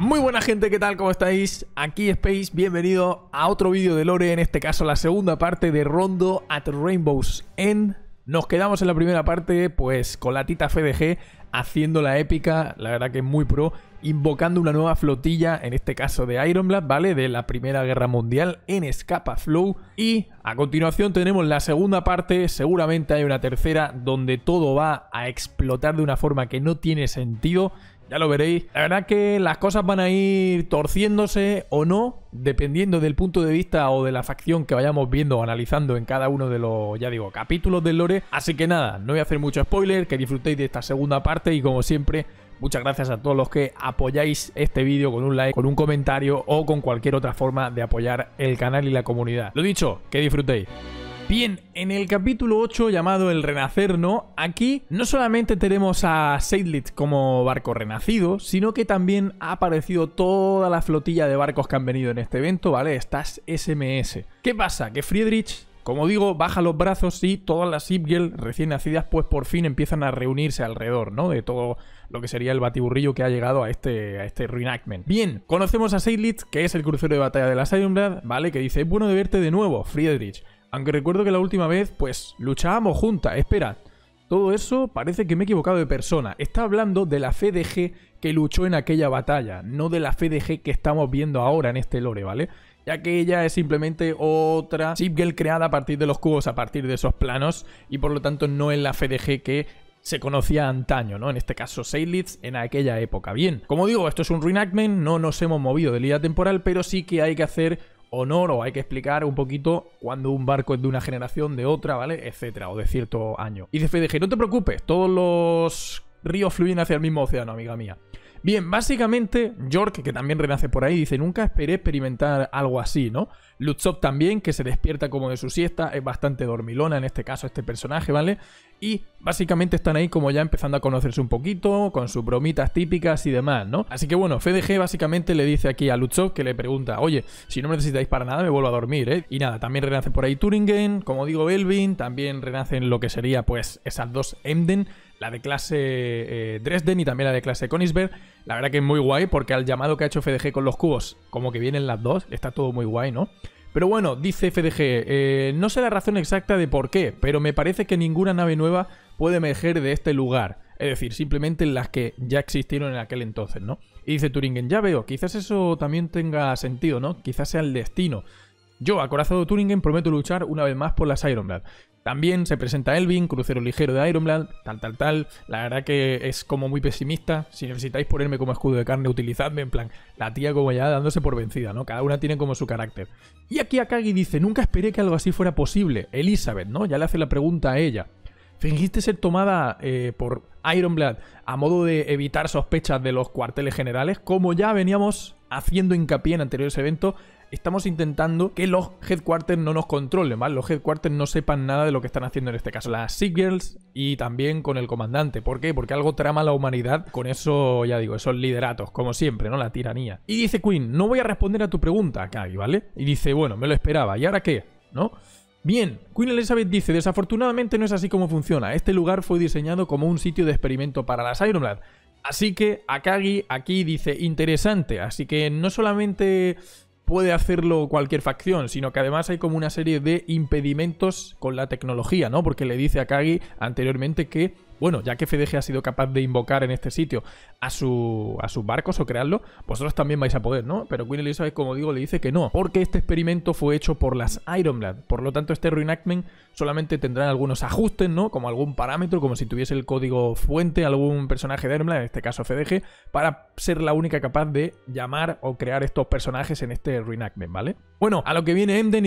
Muy buena gente, ¿qué tal? ¿Cómo estáis? Aquí Space, bienvenido a otro vídeo de lore, en este caso la segunda parte de Rondo at Rainbow's End. Nos quedamos en la primera parte pues con la Tita FDG haciendo la épica, la verdad que muy pro, invocando una nueva flotilla, en este caso de Ironblade, ¿vale? De la Primera Guerra Mundial en Scapa Flow. Y a continuación tenemos la segunda parte, seguramente hay una tercera, donde todo va a explotar de una forma que no tiene sentido. Ya lo veréis. La verdad que las cosas van a ir torciéndose o no, dependiendo del punto de vista o de la facción que vayamos viendo o analizando en cada uno de los, ya digo, capítulos del lore. Así que nada, no voy a hacer mucho spoiler, que disfrutéis de esta segunda parte y como siempre, muchas gracias a todos los que apoyáis este vídeo con un like, con un comentario o con cualquier otra forma de apoyar el canal y la comunidad. Lo dicho, que disfrutéis. Bien, en el capítulo 8 llamado El Renacer, ¿no? Aquí no solamente tenemos a Seydlitz como barco renacido, sino que también ha aparecido toda la flotilla de barcos que han venido en este evento, ¿vale? Estas SMS. ¿Qué pasa? Que Friedrich, como digo, baja los brazos y todas las Shipgirl recién nacidas pues por fin empiezan a reunirse alrededor, ¿no? De todo lo que sería el batiburrillo que ha llegado a este reenactment. Bien, conocemos a Seydlitz, que es el crucero de batalla de las Ironblade, ¿vale? Que dice, es bueno de verte de nuevo, Friedrich. Aunque recuerdo que la última vez, pues, luchábamos juntas. Espera, todo eso parece que me he equivocado de persona. Está hablando de la FDG que luchó en aquella batalla, no de la FDG que estamos viendo ahora en este lore, ¿vale? Ya que ella es simplemente otra Shipgirl creada a partir de los cubos, a partir de esos planos, y por lo tanto no es la FDG que se conocía antaño, ¿no? En este caso Seydlitz en aquella época. Bien, como digo, esto es un reenactment, no nos hemos movido de línea temporal, pero sí que hay que hacer honor o hay que explicar un poquito cuando un barco es de una generación, de otra, ¿vale? Etcétera, o de cierto año. Y dice FDG, no te preocupes, todos los ríos fluyen hacia el mismo océano, amiga mía. Bien, básicamente, York, que también renace por ahí, dice, nunca esperé experimentar algo así, ¿no? Lutzov también, que se despierta como de su siesta, es bastante dormilona en este caso este personaje, ¿vale? Y básicamente están ahí como ya empezando a conocerse un poquito, con sus bromitas típicas y demás, ¿no? Así que bueno, FDG básicamente le dice aquí a Lutzov, que le pregunta, oye, si no me necesitáis para nada me vuelvo a dormir, ¿eh? Y nada, también renace por ahí Turingen, como digo Elvin, también renacen lo que sería pues esas dos Emden, la de clase Dresden y también la de clase Königsberg. La verdad que es muy guay porque al llamado que ha hecho FDG con los cubos, como que vienen las dos, está todo muy guay, ¿no? Pero bueno, dice FDG, no sé la razón exacta de por qué, pero me parece que ninguna nave nueva puede emerger de este lugar. Es decir, simplemente las que ya existieron en aquel entonces, ¿no? Y dice Turingen, ya veo, quizás eso también tenga sentido, ¿no? Quizás sea el destino. Yo, acorazado Turingen, prometo luchar una vez más por las Ironblade. También se presenta Elvin, crucero ligero de Ironblade, tal. La verdad que es como muy pesimista. Si necesitáis ponerme como escudo de carne, utilizadme. En plan, la tía como ya dándose por vencida, ¿no? Cada una tiene como su carácter. Y aquí Akagi dice, nunca esperé que algo así fuera posible. Elizabeth, ¿no? Ya le hace la pregunta a ella. ¿Fingiste ser tomada por Ironblade a modo de evitar sospechas de los cuarteles generales? Como ya veníamos haciendo hincapié en anteriores eventos, estamos intentando que los headquarters no nos controlen, ¿vale? Los headquarters no sepan nada de lo que están haciendo en este caso las Shipgirls y también con el comandante. ¿Por qué? Porque algo trama la humanidad con eso, ya digo, esos lideratos, como siempre, ¿no? La tiranía. Y dice Queen, no voy a responder a tu pregunta, Kagi, ¿vale? Y dice, bueno, me lo esperaba, ¿y ahora qué? ¿No? Bien, Queen Elizabeth dice, desafortunadamente no es así como funciona. Este lugar fue diseñado como un sitio de experimento para las Ironblade. Así que Akagi aquí dice, interesante, así que no solamente puede hacerlo cualquier facción, sino que además hay como una serie de impedimentos con la tecnología, ¿no? Porque le dice a Akagi anteriormente que, bueno, ya que FDG ha sido capaz de invocar en este sitio a sus barcos o crearlo, vosotros también vais a poder, ¿no? Pero Queen Elizabeth, como digo, le dice que no, porque este experimento fue hecho por las Ironblade. Por lo tanto, este reenactment solamente tendrán algunos ajustes, ¿no? Como algún parámetro, como si tuviese el código fuente, algún personaje de Ironblade, en este caso FDG, para ser la única capaz de llamar o crear estos personajes en este reenactment, ¿vale? Bueno, a lo que viene Emden y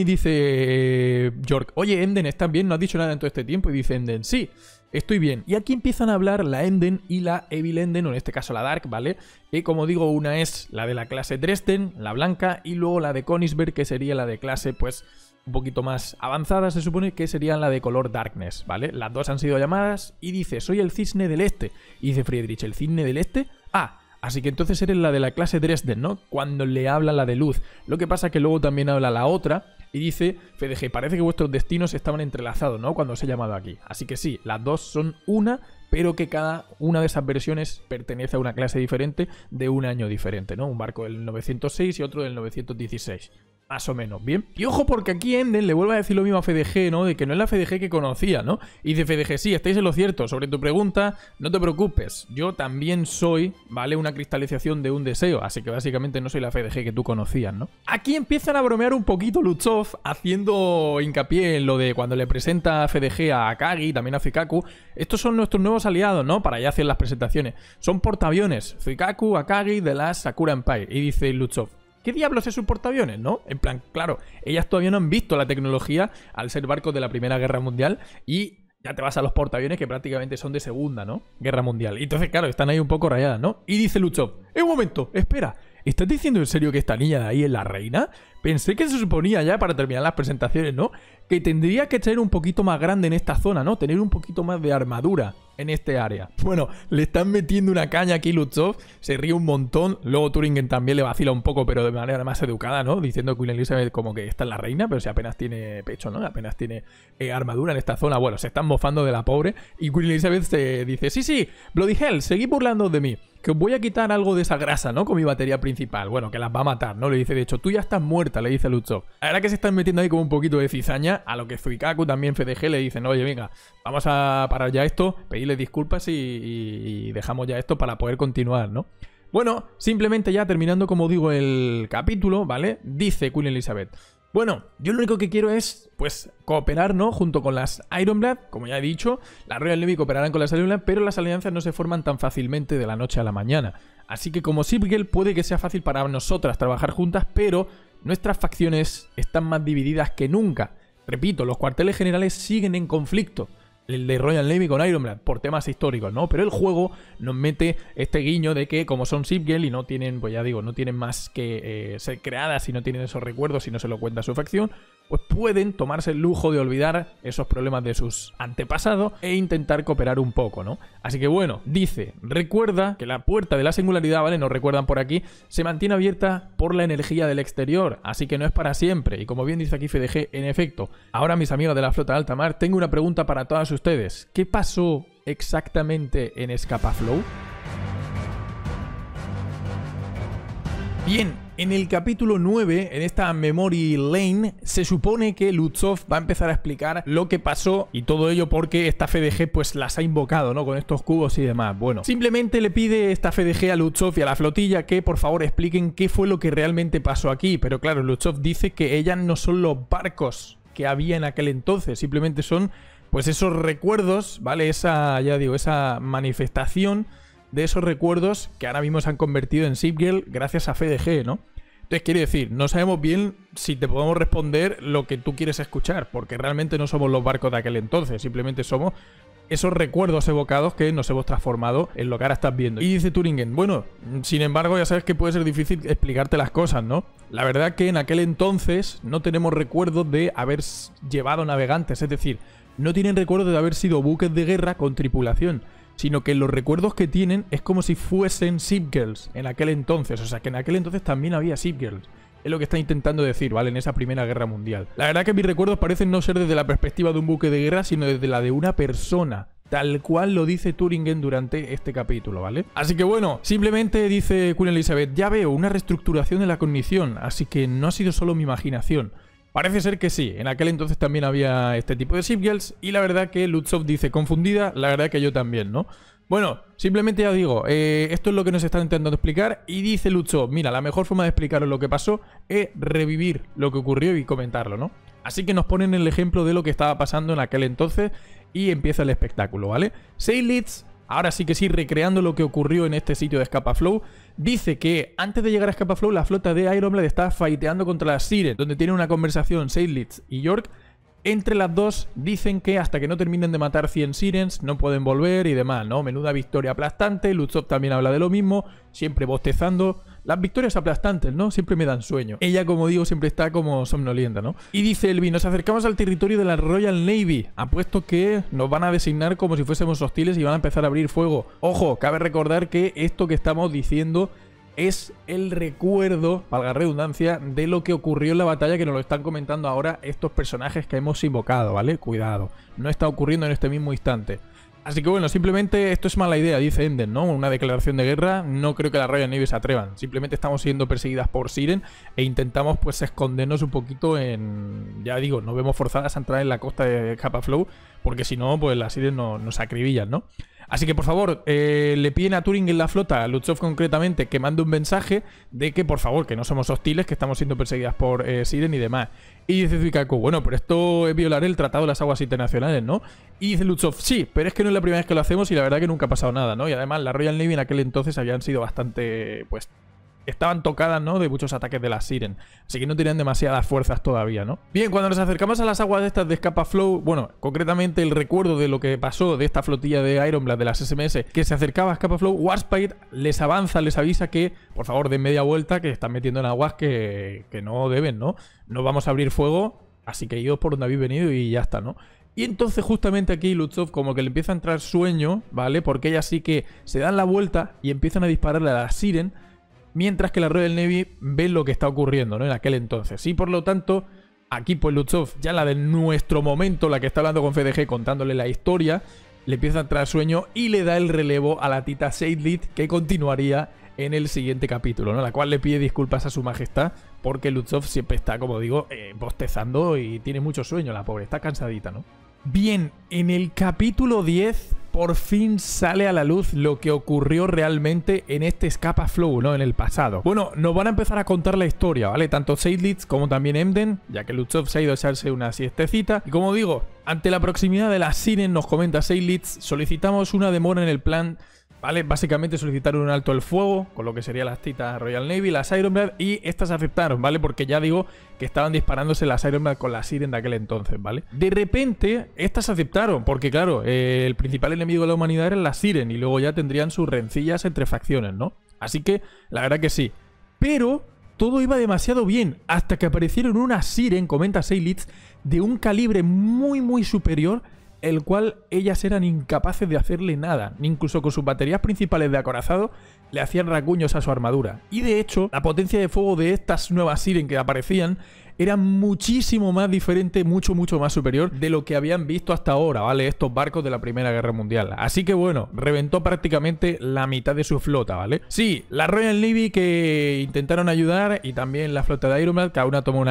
dice York, oye, Emden, ¿estás bien? ¿No has dicho nada en todo este tiempo? Y dice Emden, sí, estoy bien. Y aquí empiezan a hablar la Emden y la Evil Emden, o en este caso la Dark, ¿vale? Que como digo, una es la de la clase Dresden, la blanca, y luego la de Königsberg, que sería la de clase, pues, un poquito más avanzada, se supone que sería la de color Darkness, ¿vale? Las dos han sido llamadas y dice, soy el cisne del este. Y dice Friedrich, ¿el cisne del este? Ah, así que entonces eres la de la clase Dresden, ¿no? Cuando le habla la de luz. Lo que pasa que luego también habla la otra, Y dice FDG, parece que vuestros destinos estaban entrelazados, ¿no? Cuando os he llamado aquí. Así que sí, las dos son una, pero que cada una de esas versiones pertenece a una clase diferente de un año diferente, ¿no? Un barco del 906 y otro del 916. Más o menos, ¿bien? Y ojo, porque aquí Enden le vuelve a decir lo mismo a FDG, ¿no? De que no es la FDG que conocía, ¿no? Y dice FDG, sí, estáis en lo cierto. Sobre tu pregunta, no te preocupes. Yo también soy, ¿vale? Una cristalización de un deseo. Así que básicamente no soy la FDG que tú conocías, ¿no? Aquí empiezan a bromear un poquito Luchov, haciendo hincapié en lo de cuando le presenta a FDG a Akagi, también a Fukaku. Estos son nuestros nuevos aliados, ¿no? Para ya hacer las presentaciones. Son portaaviones. Fukaku, Akagi, de la Sakura Empire. Y dice Luchov, ¿qué diablos es un portaaviones, no? En plan, claro, ellas todavía no han visto la tecnología al ser barcos de la Primera Guerra Mundial y ya te vas a los portaaviones que prácticamente son de Segunda, ¿no? Guerra Mundial. Y entonces, claro, están ahí un poco rayadas, ¿no? Y dice Luchov, un momento, espera, ¿estás diciendo en serio que esta niña de ahí es la reina? Pensé que se suponía ya, para terminar las presentaciones, ¿no? Que tendría que ser un poquito más grande en esta zona, ¿no? Tener un poquito más de armadura en este área. Bueno, le están metiendo una caña aquí Luchov, se ríe un montón. Luego Turingen también le vacila un poco, pero de manera más educada, ¿no? Diciendo que Queen Elizabeth como que esta es la reina, pero si apenas tiene pecho, ¿no? Apenas tiene armadura en esta zona. Bueno, se están mofando de la pobre. Y Queen Elizabeth se dice, sí, Bloody Hell, seguid burlando de mí, que os voy a quitar algo de esa grasa, ¿no? Con mi batería principal. Bueno, que las va a matar, ¿no? Le dice, de hecho, tú ya estás muerta, le dice Luchov. La verdad que se están metiendo ahí como un poquito de cizaña, a lo que Fukaku, también FDG, le dicen, oye, venga, vamos a parar ya esto, pedirle disculpas y dejamos ya esto para poder continuar, ¿no? Bueno, simplemente ya terminando, como digo, el capítulo, ¿vale? Dice Queen Elizabeth, bueno, yo lo único que quiero es, pues, cooperar, ¿no? Junto con las Ironblood, como ya he dicho, la Royal Navy cooperarán con las Ironblood, pero las alianzas no se forman tan fácilmente de la noche a la mañana. Así que como Shipgirl puede que sea fácil para nosotras trabajar juntas, pero nuestras facciones están más divididas que nunca. Repito, los cuarteles generales siguen en conflicto. El de Royal Navy con Ironblood, por temas históricos, ¿no? Pero el juego nos mete este guiño de que como son Shipgirl y no tienen, pues ya digo, no tienen más que ser creadas y no tienen esos recuerdos y no se lo cuenta su facción, pues pueden tomarse el lujo de olvidar esos problemas de sus antepasados e intentar cooperar un poco, ¿no? Así que bueno, dice, recuerda que la puerta de la singularidad, ¿vale? Nos recuerdan por aquí, se mantiene abierta por la energía del exterior, así que no es para siempre. Y como bien dice aquí FDG, en efecto, ahora mis amigos de la flota de alta mar, tengo una pregunta para todos ustedes. ¿Qué pasó exactamente en Scapa Flow? Bien, en el capítulo 9, en esta Memory Lane, se supone que Luchov va a empezar a explicar lo que pasó y todo ello porque esta FDG pues las ha invocado, ¿no? Con estos cubos y demás. Bueno, simplemente le pide esta FDG a Luchov y a la flotilla que por favor expliquen qué fue lo que realmente pasó aquí. Pero claro, Luchov dice que ellas no son los barcos que había en aquel entonces, simplemente son pues esos recuerdos, ¿vale? Esa, ya digo, esa manifestación de esos recuerdos que ahora mismo se han convertido en Shipgirl gracias a FDG, ¿no? Entonces, quiere decir, no sabemos bien si te podemos responder lo que tú quieres escuchar, porque realmente no somos los barcos de aquel entonces, simplemente somos esos recuerdos evocados que nos hemos transformado en lo que ahora estás viendo. Y dice Turingen, bueno, sin embargo, ya sabes que puede ser difícil explicarte las cosas, ¿no? La verdad que en aquel entonces no tenemos recuerdos de haber llevado navegantes, es decir, no tienen recuerdos de haber sido buques de guerra con tripulación, sino que los recuerdos que tienen es como si fuesen Shipgirls en aquel entonces. O sea, que en aquel entonces también había Shipgirls. Es lo que está intentando decir, ¿vale? En esa Primera Guerra Mundial. La verdad que mis recuerdos parecen no ser desde la perspectiva de un buque de guerra, sino desde la de una persona. Tal cual lo dice Turingen durante este capítulo, ¿vale? Así que bueno, simplemente dice Queen Elizabeth, ya veo una reestructuración de la cognición, así que no ha sido solo mi imaginación. Parece ser que sí, en aquel entonces también había este tipo de Shipgirls y la verdad que Luchov dice confundida, la verdad que yo también, ¿no? Bueno, simplemente ya digo, esto es lo que nos están intentando explicar y dice Luchov, mira, la mejor forma de explicaros lo que pasó es revivir lo que ocurrió y comentarlo, ¿no? Así que nos ponen el ejemplo de lo que estaba pasando en aquel entonces y empieza el espectáculo, ¿vale? Seydlitz, ahora sí que sí, recreando lo que ocurrió en este sitio de Scapa Flow, dice que antes de llegar a Scapa Flow la flota de Ironblood estaba fighteando contra las Sirens, donde tienen una conversación Seydlitz y York. Entre las dos dicen que hasta que no terminen de matar 100 Sirens no pueden volver y demás, ¿no? Menuda victoria aplastante, Luchov también habla de lo mismo, siempre bostezando. Las victorias aplastantes, ¿no? Siempre me dan sueño. Ella, como digo, siempre está como somnolienta, ¿no? Y dice Elvi, nos acercamos al territorio de la Royal Navy. Apuesto que nos van a designar como si fuésemos hostiles y van a empezar a abrir fuego. Ojo, cabe recordar que esto que estamos diciendo es el recuerdo, valga la redundancia, de lo que ocurrió en la batalla, que nos lo están comentando ahora estos personajes que hemos invocado, ¿vale? Cuidado, no está ocurriendo en este mismo instante. Así que bueno, simplemente esto es mala idea, dice Enden, ¿no? Una declaración de guerra, no creo que la Royal Navy se atrevan. Simplemente estamos siendo perseguidas por Siren e intentamos pues escondernos un poquito en... Ya digo, nos vemos forzadas a entrar en la costa de Kappa Flow, porque si no, pues las Siren nos acribillan, ¿no? Así que por favor, le piden a Turing en la flota, a Lutzow concretamente, que mande un mensaje de que por favor, que no somos hostiles, que estamos siendo perseguidas por Siren y demás. Y dice Zuikaku, bueno, pero esto es violar el Tratado de las Aguas Internacionales, ¿no? Y dice Lutzow, sí, pero es que no es la primera vez que lo hacemos y la verdad que nunca ha pasado nada, ¿no? Y además la Royal Navy en aquel entonces habían sido bastante, pues... estaban tocadas, ¿no? De muchos ataques de las Siren. Así que no tenían demasiadas fuerzas todavía, ¿no? Bien, cuando nos acercamos a las aguas de estas de Kappa Flow, bueno, concretamente el recuerdo de lo que pasó de esta flotilla de Ironblade, de las SMS, que se acercaba a Kappa Flow, Warspite les avanza, les avisa que, por favor, den media vuelta, que están metiendo en aguas que no deben, ¿no? No vamos a abrir fuego, así que idos por donde habéis venido y ya está, ¿no? Y entonces justamente aquí Lutzow como que le empieza a entrar sueño, ¿vale? Porque ellas sí que se dan la vuelta y empiezan a dispararle a las Siren, mientras que la Royal Navy ve lo que está ocurriendo, ¿no? En aquel entonces. Y por lo tanto, aquí pues Lutzow, ya la de nuestro momento, la que está hablando con FDG contándole la historia, le empieza a entrar sueño y le da el relevo a la Tita Seydlitz, que continuaría en el siguiente capítulo, ¿no? La cual le pide disculpas a su majestad, porque Lutzow siempre está, como digo, bostezando y tiene mucho sueño, la pobre, está cansadita, ¿no? Bien, en el capítulo 10 por fin sale a la luz lo que ocurrió realmente en este Kappa Flow, ¿no? En el pasado. Bueno, nos van a empezar a contar la historia, ¿vale? Tanto Seydlitz como también Emden, ya que Lutzow se ha ido a echarse una siestecita. Y como digo, ante la proximidad de las Siren, nos comenta Seydlitz, solicitamos una demora en el plan... ¿Vale? Básicamente solicitaron un alto el fuego, con lo que serían las Titas Royal Navy, las Ironblade, y estas aceptaron, ¿vale? Porque ya digo que estaban disparándose las Ironblade con las Siren de aquel entonces, ¿vale? De repente, estas aceptaron, porque claro, el principal enemigo de la humanidad eran las Siren, y luego ya tendrían sus rencillas entre facciones, ¿no? Así que, la verdad que sí. Pero... todo iba demasiado bien, hasta que aparecieron unas Siren, comenta Seydlitz, de un calibre muy superior, el cual ellas eran incapaces de hacerle nada, incluso con sus baterías principales de acorazado le hacían rasguños a su armadura. Y de hecho, la potencia de fuego de estas nuevas Siren que aparecían era muchísimo más diferente, mucho más superior de lo que habían visto hasta ahora, ¿vale? Estos barcos de la Primera Guerra Mundial. Así que bueno, reventó prácticamente la mitad de su flota, ¿vale? Sí, la Royal Navy que intentaron ayudar y también la flota de Ironblade, cada una tomó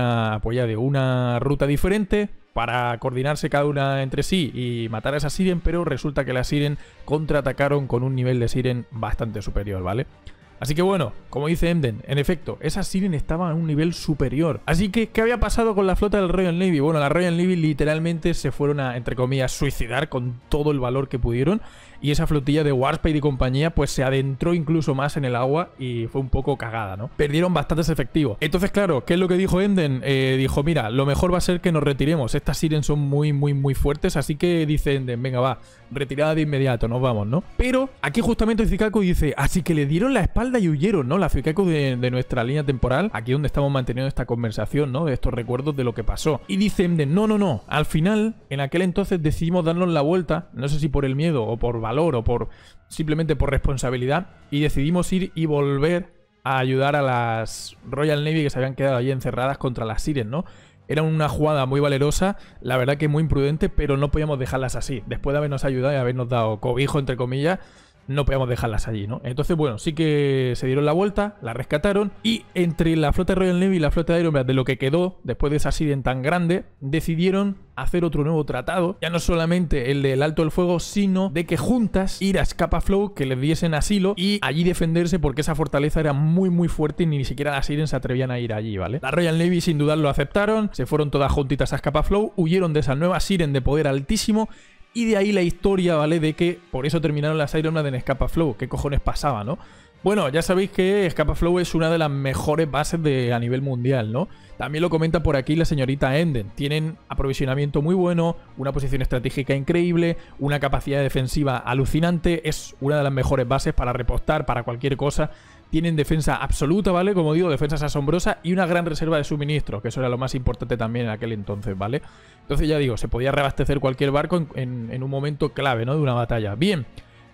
una ruta diferente para coordinarse cada una entre sí y matar a esa Siren, pero resulta que las Siren contraatacaron con un nivel de Siren bastante superior, ¿vale? Así que bueno, como dice Emden, en efecto, esas Siren estaban a un nivel superior. Así que, ¿qué había pasado con la flota del Royal Navy? Bueno, la Royal Navy literalmente se fueron a, entre comillas, suicidar con todo el valor que pudieron. Y esa flotilla de Warspite y compañía pues se adentró incluso más en el agua y fue un poco cagada, ¿no? Perdieron bastantes efectivos. Entonces, claro, ¿qué es lo que dijo Emden? Dijo, mira, lo mejor va a ser que nos retiremos. Estas Siren son muy fuertes, así que dice Emden, venga, va, retirada de inmediato, nos vamos, ¿no? Pero aquí justamente Zuikaku dice, así que le dieron la espalda y huyeron, ¿no? La Zuikaku de nuestra línea temporal, aquí donde estamos manteniendo esta conversación, ¿no? De estos recuerdos de lo que pasó. Y dice Emden, no, al final, en aquel entonces decidimos darnos la vuelta, no sé si por el miedo o por valor o por simplemente por responsabilidad, y decidimos ir y volver a ayudar a las Royal Navy que se habían quedado allí encerradas contra las Siren, ¿no? Era una jugada muy valerosa, la verdad que muy imprudente, pero no podíamos dejarlas así. Después de habernos ayudado y habernos dado cobijo, entre comillas, no podíamos dejarlas allí, ¿no? Entonces, bueno, sí que se dieron la vuelta, la rescataron, y entre la flota de Royal Navy y la flota de Ironblade, de lo que quedó después de esa Siren tan grande, decidieron hacer otro nuevo tratado, ya no solamente el del alto del fuego, sino de que juntas ir a Kappa Flow, que les diesen asilo y allí defenderse, porque esa fortaleza era muy fuerte y ni siquiera las Siren se atrevían a ir allí, ¿vale? La Royal Navy sin dudar lo aceptaron, se fueron todas juntitas a Kappa Flow, huyeron de esa nueva Siren de poder altísimo. Y de ahí la historia, ¿vale? De que por eso terminaron las Ironblade en Kappa Flow. ¿Qué cojones pasaba, no? Bueno, ya sabéis que Kappa Flow es una de las mejores bases a nivel mundial, ¿no? También lo comenta por aquí la señorita Emden. Tienen aprovisionamiento muy bueno, una posición estratégica increíble, una capacidad defensiva alucinante. Es una de las mejores bases para repostar, para cualquier cosa. Tienen defensa absoluta, ¿vale? Como digo, defensas asombrosas y una gran reserva de suministro, que eso era lo más importante también en aquel entonces, ¿vale? Entonces ya digo, se podía reabastecer cualquier barco en un momento clave, ¿no? De una batalla. Bien,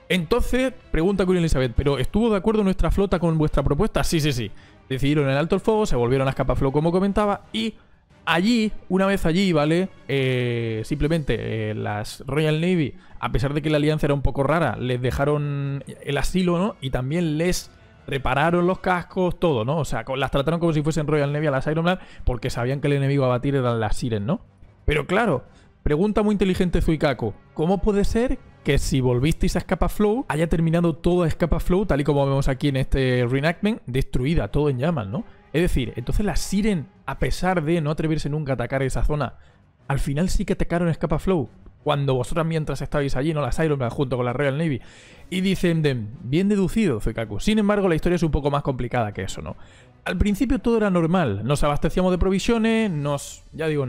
Entonces, pregunta Queen Elizabeth, ¿pero estuvo de acuerdo nuestra flota con vuestra propuesta? Sí, sí, sí. Decidieron el alto el fuego, se volvieron a Scapa Flow como comentaba, y allí, una vez allí, ¿vale? Simplemente las Royal Navy, a pesar de que la alianza era un poco rara, les dejaron el asilo, ¿no? Y también les repararon los cascos, todo, ¿no? O sea, las trataron como si fuesen Royal Navy a las Ironblade, porque sabían que el enemigo a batir eran las Siren, ¿no? Pero claro, pregunta muy inteligente Zuikaku, ¿cómo puede ser que si volvisteis a Scapa Flow haya terminado toda Scapa Flow, tal y como vemos aquí en este reenactment, destruida, todo en llamas, ¿no? Es decir, entonces las Siren, a pesar de no atreverse nunca a atacar esa zona, al final sí que atacaron Scapa Flow, cuando vosotras mientras estabais allí, ¿no? Las Ironblade junto con la Royal Navy. Y dicen, bien deducido, Zuikaku. Sin embargo, la historia es un poco más complicada que eso, ¿no? Al principio todo era normal, nos abastecíamos de provisiones, nos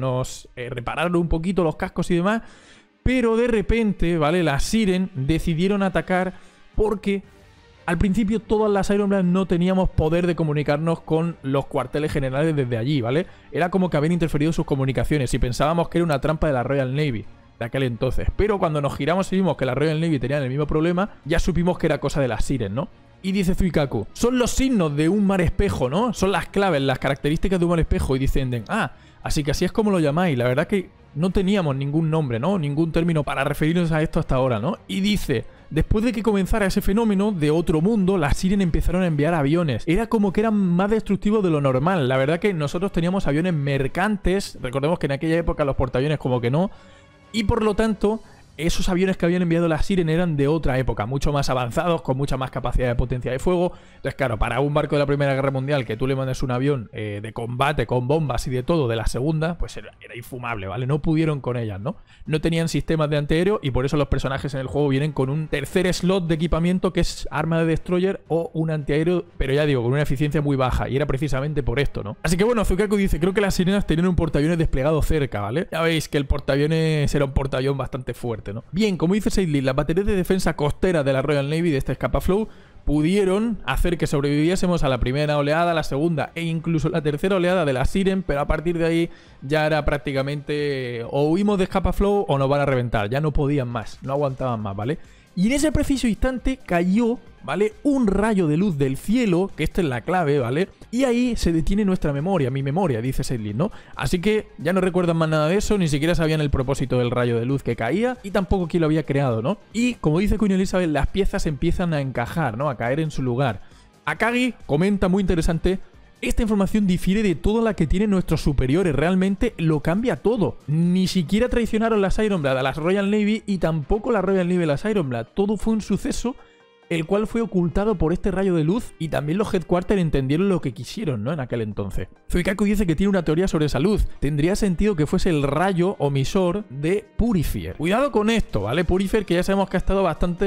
repararon un poquito los cascos y demás, pero de repente, ¿vale? Las Siren decidieron atacar porque al principio todas las Ironblade no teníamos poder de comunicarnos con los cuarteles generales desde allí, ¿vale? Era como que habían interferido sus comunicaciones y pensábamos que era una trampa de la Royal Navy de aquel entonces. Pero cuando nos giramos y vimos que la Royal Navy tenían el mismo problema, ya supimos que era cosa de las Siren, ¿no? Y dice Zuikaku, son los signos de un mar espejo, ¿no? Son las claves, las características de un mar espejo. Y dicen, así que así es como lo llamáis. La verdad que no teníamos ningún nombre, ¿no? Ningún término para referirnos a esto hasta ahora, ¿no? Y dice, después de que comenzara ese fenómeno de otro mundo, las Siren empezaron a enviar aviones. Era como que eran más destructivos de lo normal. La verdad que nosotros teníamos aviones mercantes. Recordemos que en aquella época los portaaviones como que no. Y por lo tanto, esos aviones que habían enviado las Siren eran de otra época, mucho más avanzados, con mucha más capacidad de potencia de fuego. Entonces, claro, para un barco de la Primera Guerra Mundial que tú le mandes un avión de combate con bombas y de todo de la Segunda, pues era infumable, ¿vale? No pudieron con ellas, ¿no? No tenían sistemas de antiaéreo y por eso los personajes en el juego vienen con un tercer slot de equipamiento que es arma de destroyer o un antiaéreo, pero ya digo, con una eficiencia muy baja, y era precisamente por esto, ¿no? Así que bueno, Zuikaku dice, creo que las sirenas tenían un portaaviones desplegado cerca, ¿vale? Ya veis que el portaaviones era un portaavión bastante fuerte, ¿no? Bien, como dice Seidlitz, las baterías de defensa costera de la Royal Navy de este Scapa Flow pudieron hacer que sobreviviésemos a la primera oleada, la segunda e incluso la tercera oleada de la Siren, pero a partir de ahí ya era prácticamente o huimos de Scapa Flow o nos van a reventar, ya no podían más, no aguantaban más, ¿vale? Y en ese preciso instante cayó, ¿vale? Un rayo de luz del cielo, que esta es la clave, ¿vale? Y ahí se detiene nuestra memoria, mi memoria, dice Seidlitz, ¿no? Así que ya no recuerdan más nada de eso, ni siquiera sabían el propósito del rayo de luz que caía y tampoco quién lo había creado, ¿no? Y como dice Queen Elizabeth, las piezas empiezan a encajar, ¿no? A caer en su lugar. Akagi comenta muy interesante: esta información difiere de toda la que tienen nuestros superiores, realmente lo cambia todo. Ni siquiera traicionaron las Ironblade a las Royal Navy y tampoco la Royal Navy a las Ironblade. Todo fue un suceso el cual fue ocultado por este rayo de luz y también los Headquarters entendieron lo que quisieron, ¿no? En aquel entonces. Zuikaku dice que tiene una teoría sobre esa luz. Tendría sentido que fuese el rayo omisor de Purifier. Cuidado con esto, ¿vale? Purifier, que ya sabemos que ha estado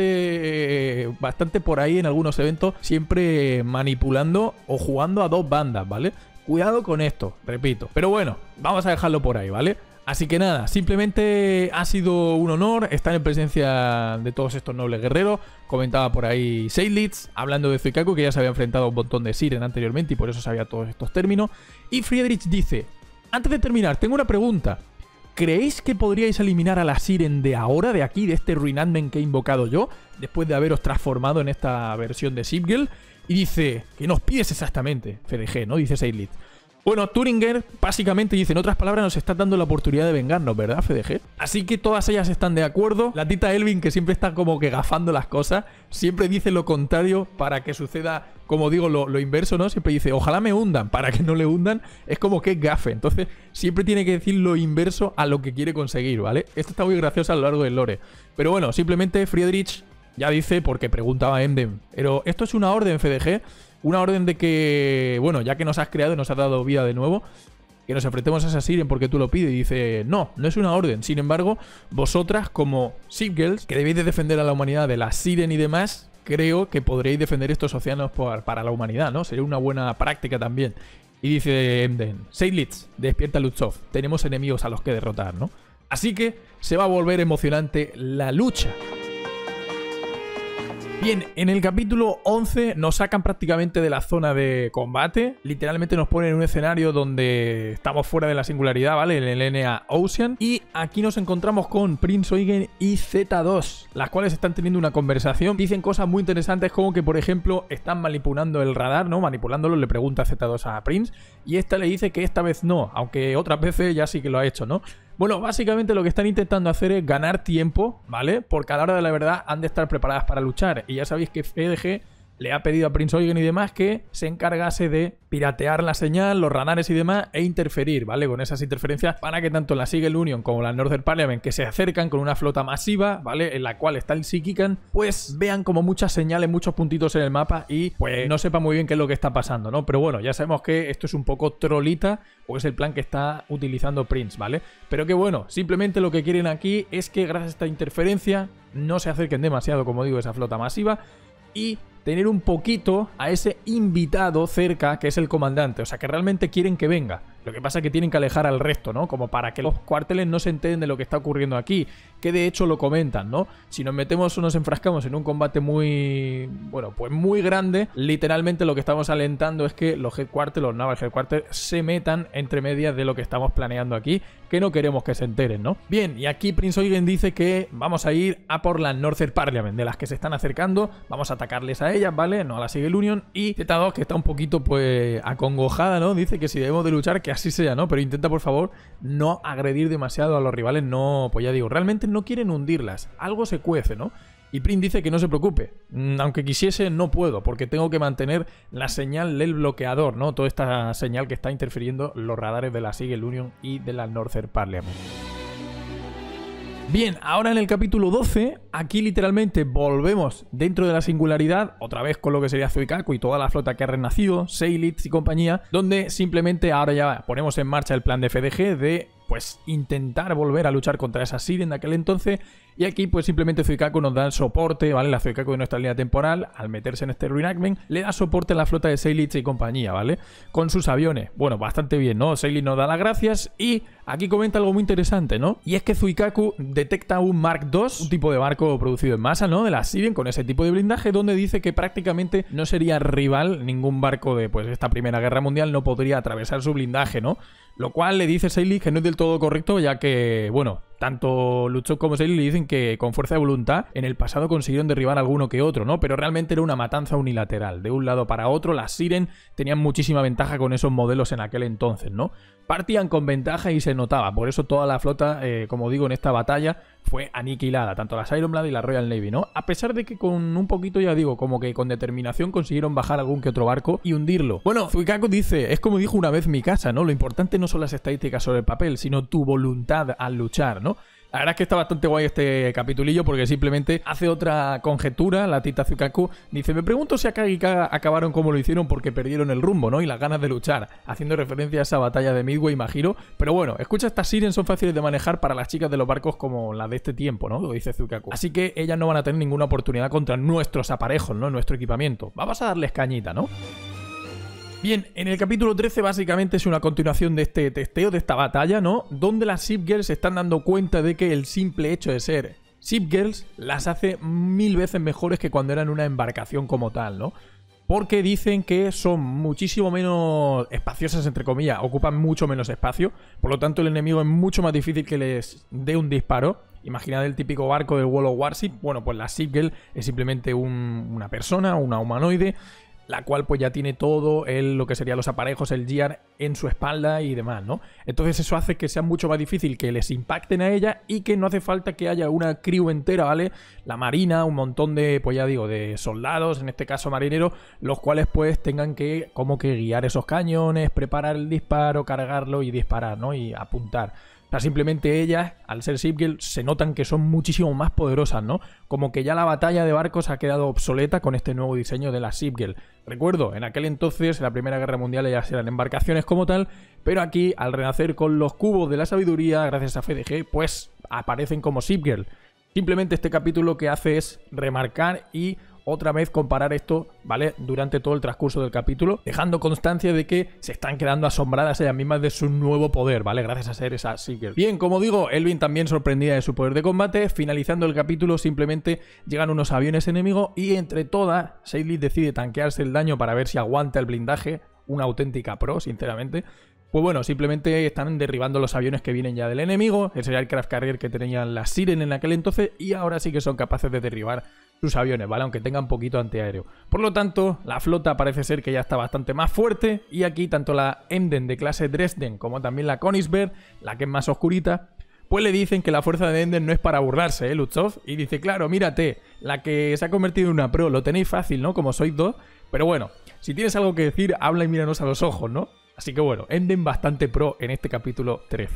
bastante por ahí en algunos eventos, siempre manipulando o jugando a dos bandas, ¿vale? Cuidado con esto, repito. Pero bueno, vamos a dejarlo por ahí, ¿vale? Así que nada, simplemente ha sido un honor estar en presencia de todos estos nobles guerreros. Comentaba por ahí Seidlitz, hablando de Zuikaku, que ya se había enfrentado a un montón de Siren anteriormente y por eso sabía todos estos términos. Y Friedrich dice, antes de terminar, tengo una pregunta. ¿Creéis que podríais eliminar a la Siren de ahora, de aquí, de este reenactment que he invocado yo, después de haberos transformado en esta versión de Sibgel? Y dice, ¿qué nos pides exactamente, FDG, no? Dice Seidlitz. Bueno, Turinger básicamente dice, en otras palabras, nos está dando la oportunidad de vengarnos, ¿verdad, FDG? Así que todas ellas están de acuerdo. La tita Elvin, que siempre está como que gafando las cosas, siempre dice lo contrario para que suceda, como digo, lo inverso, ¿no? Siempre dice, ojalá me hundan, para que no le hundan. Es como que es gafe. Entonces, siempre tiene que decir lo inverso a lo que quiere conseguir, ¿vale? Esto está muy gracioso a lo largo del lore. Pero bueno, simplemente Friedrich ya dice, porque preguntaba a Emden, pero esto es una orden, FDG. Una orden de que, bueno, ya que nos has creado y nos has dado vida de nuevo, que nos enfrentemos a esa Siren porque tú lo pides. Y dice, no, no es una orden. Sin embargo, vosotras como Sibgels, que debéis de defender a la humanidad de la Siren y demás, creo que podréis defender estos océanos para la humanidad, ¿no? Sería una buena práctica también. Y dice Emden, Seidlitz, despierta Lutzov, tenemos enemigos a los que derrotar, ¿no? Así que se va a volver emocionante la lucha. Bien, en el capítulo 11 nos sacan prácticamente de la zona de combate. Literalmente nos ponen en un escenario donde estamos fuera de la singularidad, ¿vale? En el NA Ocean. Y aquí nos encontramos con Prince Eugen y Z2, las cuales están teniendo una conversación. Dicen cosas muy interesantes como que, por ejemplo, están manipulando el radar, ¿no? Manipulándolo, le pregunta Z2 a Prince. Y esta le dice que esta vez no, aunque otras veces ya sí que lo ha hecho, ¿no? Bueno, básicamente lo que están intentando hacer es ganar tiempo, ¿vale? Porque a la hora de la verdad han de estar preparadas para luchar. Y ya sabéis que FDG le ha pedido a Prince Eugen y demás que se encargase de piratear la señal, los radares y demás e interferir, ¿vale? Con esas interferencias para que tanto la Sigel Union como la Northern Parliament, que se acercan con una flota masiva, ¿vale? En la cual está el Sikikan, pues vean como muchas señales, muchos puntitos en el mapa y pues no sepa muy bien qué es lo que está pasando, ¿no? Pero bueno, ya sabemos que esto es un poco trolita o es el plan que está utilizando Prince, ¿vale? Pero que bueno, simplemente lo que quieren aquí es que gracias a esta interferencia no se acerquen demasiado, como digo, esa flota masiva y tener un poquito a ese invitado cerca que es el comandante, o sea que realmente quieren que venga. Lo que pasa es que tienen que alejar al resto, ¿no? Como para que los cuarteles no se enteren de lo que está ocurriendo aquí, que de hecho lo comentan, ¿no? Si nos metemos o nos enfrascamos en un combate muy, bueno, pues muy grande, literalmente lo que estamos alentando es que los headquarters, los naval headquarters, se metan entre medias de lo que estamos planeando aquí, que no queremos que se enteren, ¿no? Bien, y aquí Prince Eugen dice que vamos a ir a por la Northern Parliament, de las que se están acercando, vamos a atacarles a ellas, ¿vale? No a la Sigel Union, y Z2, que está un poquito, pues, acongojada, ¿no? Dice que si debemos de luchar, que así sea, ¿no? Pero intenta, por favor, no agredir demasiado a los rivales, no, pues ya digo, realmente no quieren hundirlas, algo se cuece, ¿no? Y Prince dice que no se preocupe, aunque quisiese no puedo, porque tengo que mantener la señal del bloqueador, ¿no? Toda esta señal que está interfiriendo los radares de la Sigel Union y de la Northern Parliament. Bien, ahora en el capítulo 12, aquí literalmente volvemos dentro de la singularidad, otra vez con lo que sería Zuikaku y toda la flota que ha renacido, Seilitz y compañía, donde simplemente ahora ya ponemos en marcha el plan de FDG de, pues, intentar volver a luchar contra esa Siren de aquel entonces, y aquí pues simplemente Zuikaku nos da el soporte, ¿vale? La Zuikaku de nuestra línea temporal, al meterse en este reenactment, le da soporte a la flota de Seilitz y compañía, ¿vale? Con sus aviones. Bueno, bastante bien, ¿no? Seilitz nos da las gracias y aquí comenta algo muy interesante, ¿no? Y es que Zuikaku detecta un Mark II, un tipo de barco producido en masa, ¿no? De la Siren, con ese tipo de blindaje, donde dice que prácticamente no sería rival, ningún barco de, pues, esta Primera Guerra Mundial no podría atravesar su blindaje, ¿no? Lo cual le dice Seilitz que no es del todo correcto, ya que, bueno, tanto Luchok como Seilitz le dicen que con fuerza de voluntad en el pasado consiguieron derribar alguno que otro, ¿no? Pero realmente era una matanza unilateral. De un lado para otro, las Siren tenían muchísima ventaja con esos modelos en aquel entonces, ¿no? Partían con ventaja y se notaba. Por eso toda la flota, como digo, en esta batalla fue aniquilada. Tanto las Ironblad y la Royal Navy, ¿no? A pesar de que con un poquito, ya digo, como que con determinación consiguieron bajar algún que otro barco y hundirlo. Bueno, Zuikaku dice, es como dijo una vez mi casa, ¿no? Lo importante no son las estadísticas sobre el papel, sino tu voluntad al luchar, ¿no? La verdad es que está bastante guay este capitulillo porque simplemente hace otra conjetura, la tita Zuikaku. Dice, me pregunto si Akagi y Kaga acabaron como lo hicieron porque perdieron el rumbo, ¿no? Y las ganas de luchar, haciendo referencia a esa batalla de Midway, imagino. Pero bueno, escucha, estas Siren son fáciles de manejar para las chicas de los barcos como las de este tiempo, ¿no? Lo dice Zuikaku. Así que ellas no van a tener ninguna oportunidad contra nuestros aparejos, ¿no? Nuestro equipamiento. Vamos a darles cañita, ¿no? Bien, en el capítulo 13 básicamente es una continuación de este testeo, de esta batalla, ¿no? Donde las Ship Girls se están dando cuenta de que el simple hecho de ser Ship Girls las hace 1000 veces mejores que cuando eran una embarcación como tal, ¿no? Porque dicen que son muchísimo menos espaciosas, entre comillas, ocupan mucho menos espacio, por lo tanto el enemigo es mucho más difícil que les dé un disparo. Imaginad el típico barco del World of Warship, bueno, pues la Ship Girl es simplemente una persona, una humanoide, la cual pues ya tiene todo lo que serían los aparejos, el gear en su espalda y demás, ¿no? Entonces eso hace que sea mucho más difícil que les impacten a ella y que no hace falta que haya una crew entera, ¿vale? La marina, un montón de, pues ya digo, de soldados, en este caso marineros, los cuales pues tengan que como que guiar esos cañones, preparar el disparo, cargarlo y disparar, ¿no? Y apuntar. O sea, simplemente ellas, al ser Ship Girl, se notan que son muchísimo más poderosas, ¿no? Como que ya la batalla de barcos ha quedado obsoleta con este nuevo diseño de la Ship Girl. Recuerdo, en aquel entonces, en la Primera Guerra Mundial, ellas eran embarcaciones como tal, pero aquí, al renacer con los cubos de la sabiduría, gracias a FDG, pues aparecen como Ship Girl. Simplemente este capítulo lo que hace es remarcar y otra vez comparar esto, ¿vale? Durante todo el transcurso del capítulo, dejando constancia de que se están quedando asombradas ellas mismas de su nuevo poder, ¿vale? Gracias a ser esa Seeker. Bien, como digo, Elvin también sorprendida de su poder de combate. Finalizando el capítulo, simplemente llegan unos aviones enemigos y entre todas, Seidlitz decide tanquearse el daño para ver si aguanta el blindaje. Una auténtica pro, sinceramente. Pues bueno, simplemente están derribando los aviones que vienen ya del enemigo, ese aircraft carrier que tenían las Siren en aquel entonces, y ahora sí que son capaces de derribar sus aviones, ¿vale? Aunque tengan poquito antiaéreo. Por lo tanto, la flota parece ser que ya está bastante más fuerte, y aquí tanto la Emden de clase Dresden como también la Königsberg, la que es más oscurita, pues le dicen que la fuerza de Emden no es para burlarse, Lutzow, y dice, claro, mírate, la que se ha convertido en una pro, lo tenéis fácil, ¿no? Como sois dos, pero bueno, si tienes algo que decir, habla y míranos a los ojos, ¿no? Así que bueno, Emden bastante pro en este capítulo 13.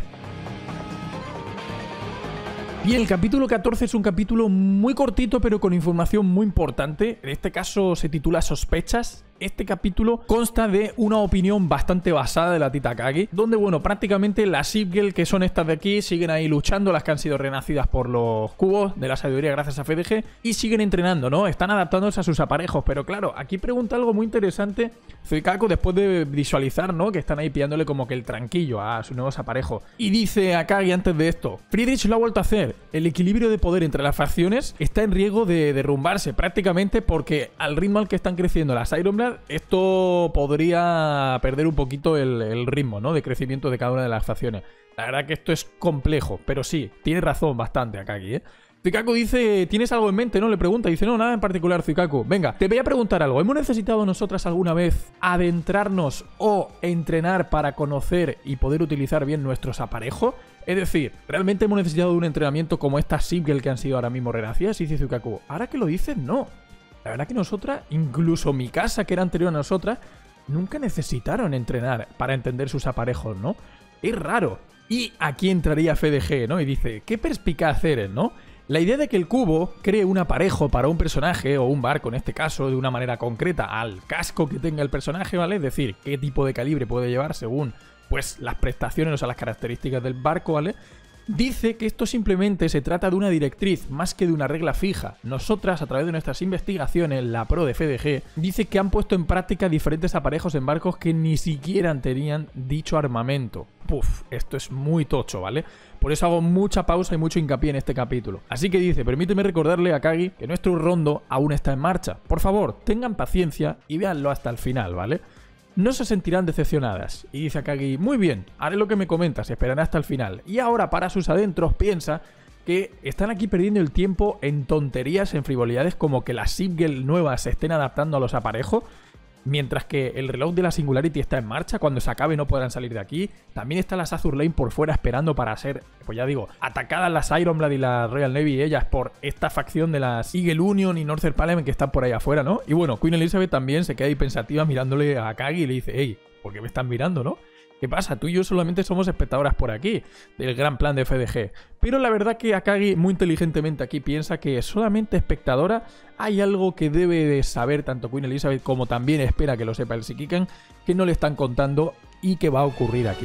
Bien, el capítulo 14 es un capítulo muy cortito pero con información muy importante. En este caso se titula Sospechas. Este capítulo consta de una opinión bastante basada de la Tita Kagi, donde, bueno, prácticamente las Shipgirl, que son estas de aquí, siguen ahí luchando, las que han sido renacidas por los cubos de la sabiduría gracias a FDG, y siguen entrenando, ¿no? Están adaptándose a sus aparejos, pero claro, aquí pregunta algo muy interesante Zuikaku después de visualizar, ¿no? Que están ahí pillándole como que el tranquillo a sus nuevos aparejos. Y dice a Kagi antes de esto, Friedrich lo ha vuelto a hacer, el equilibrio de poder entre las facciones está en riesgo de derrumbarse, prácticamente porque al ritmo al que están creciendo las Ironblade, esto podría perder un poquito el ritmo, ¿no? De crecimiento de cada una de las facciones. La verdad que esto es complejo, pero sí, tiene razón bastante Akagi, ¿eh? Zuikaku dice, ¿tienes algo en mente? ¿No? Le pregunta, dice, no, nada en particular, Zuikaku. Venga, te voy a preguntar algo. ¿Hemos necesitado nosotras alguna vez adentrarnos o entrenar para conocer y poder utilizar bien nuestros aparejos? Es decir, ¿realmente hemos necesitado de un entrenamiento como estas Shipgirl que han sido ahora mismo renacidas? Y dice Zuikaku, ahora que lo dices, no. La verdad que nosotras, incluso Mikasa, que era anterior a nosotras, nunca necesitaron entrenar para entender sus aparejos, ¿no? Es raro. Y aquí entraría FDG, ¿no? Y dice, qué perspicaz eres, ¿no? La idea de que el cubo cree un aparejo para un personaje, o un barco en este caso, de una manera concreta, al casco que tenga el personaje, ¿vale? Es decir, qué tipo de calibre puede llevar según, pues, las prestaciones, o sea, las características del barco, ¿vale? Dice que esto simplemente se trata de una directriz más que de una regla fija. Nosotras, a través de nuestras investigaciones, la pro de FDG, dice que han puesto en práctica diferentes aparejos en barcos que ni siquiera tenían dicho armamento. Puf, esto es muy tocho, ¿vale? Por eso hago mucha pausa y mucho hincapié en este capítulo. Así que dice, permíteme recordarle a Kagi que nuestro rondo aún está en marcha. Por favor, tengan paciencia y véanlo hasta el final, ¿vale? No se sentirán decepcionadas. Y dice Akagi, muy bien, haré lo que me comentas y esperaré hasta el final. Y ahora para sus adentros piensa que están aquí perdiendo el tiempo en tonterías, en frivolidades como que las Shipgirl nuevas se estén adaptando a los aparejos, mientras que el reloj de la Singularity está en marcha, cuando se acabe no podrán salir de aquí. También está la Azur Lane por fuera esperando para ser, pues ya digo, atacadas las Ironblade y la Royal Navy y ellas por esta facción de las Eagle Union y Northern Parliament que están por ahí afuera, ¿no? Y bueno, Queen Elizabeth también se queda ahí pensativa mirándole a Kagi y le dice, hey, ¿por qué me están mirando, no? ¿Qué pasa? Tú y yo solamente somos espectadoras por aquí, del gran plan de FDG. Pero la verdad que Akagi muy inteligentemente aquí piensa que solamente espectadora hay algo que debe de saber tanto Queen Elizabeth como también espera que lo sepa el Shikikan, que no le están contando y que va a ocurrir aquí.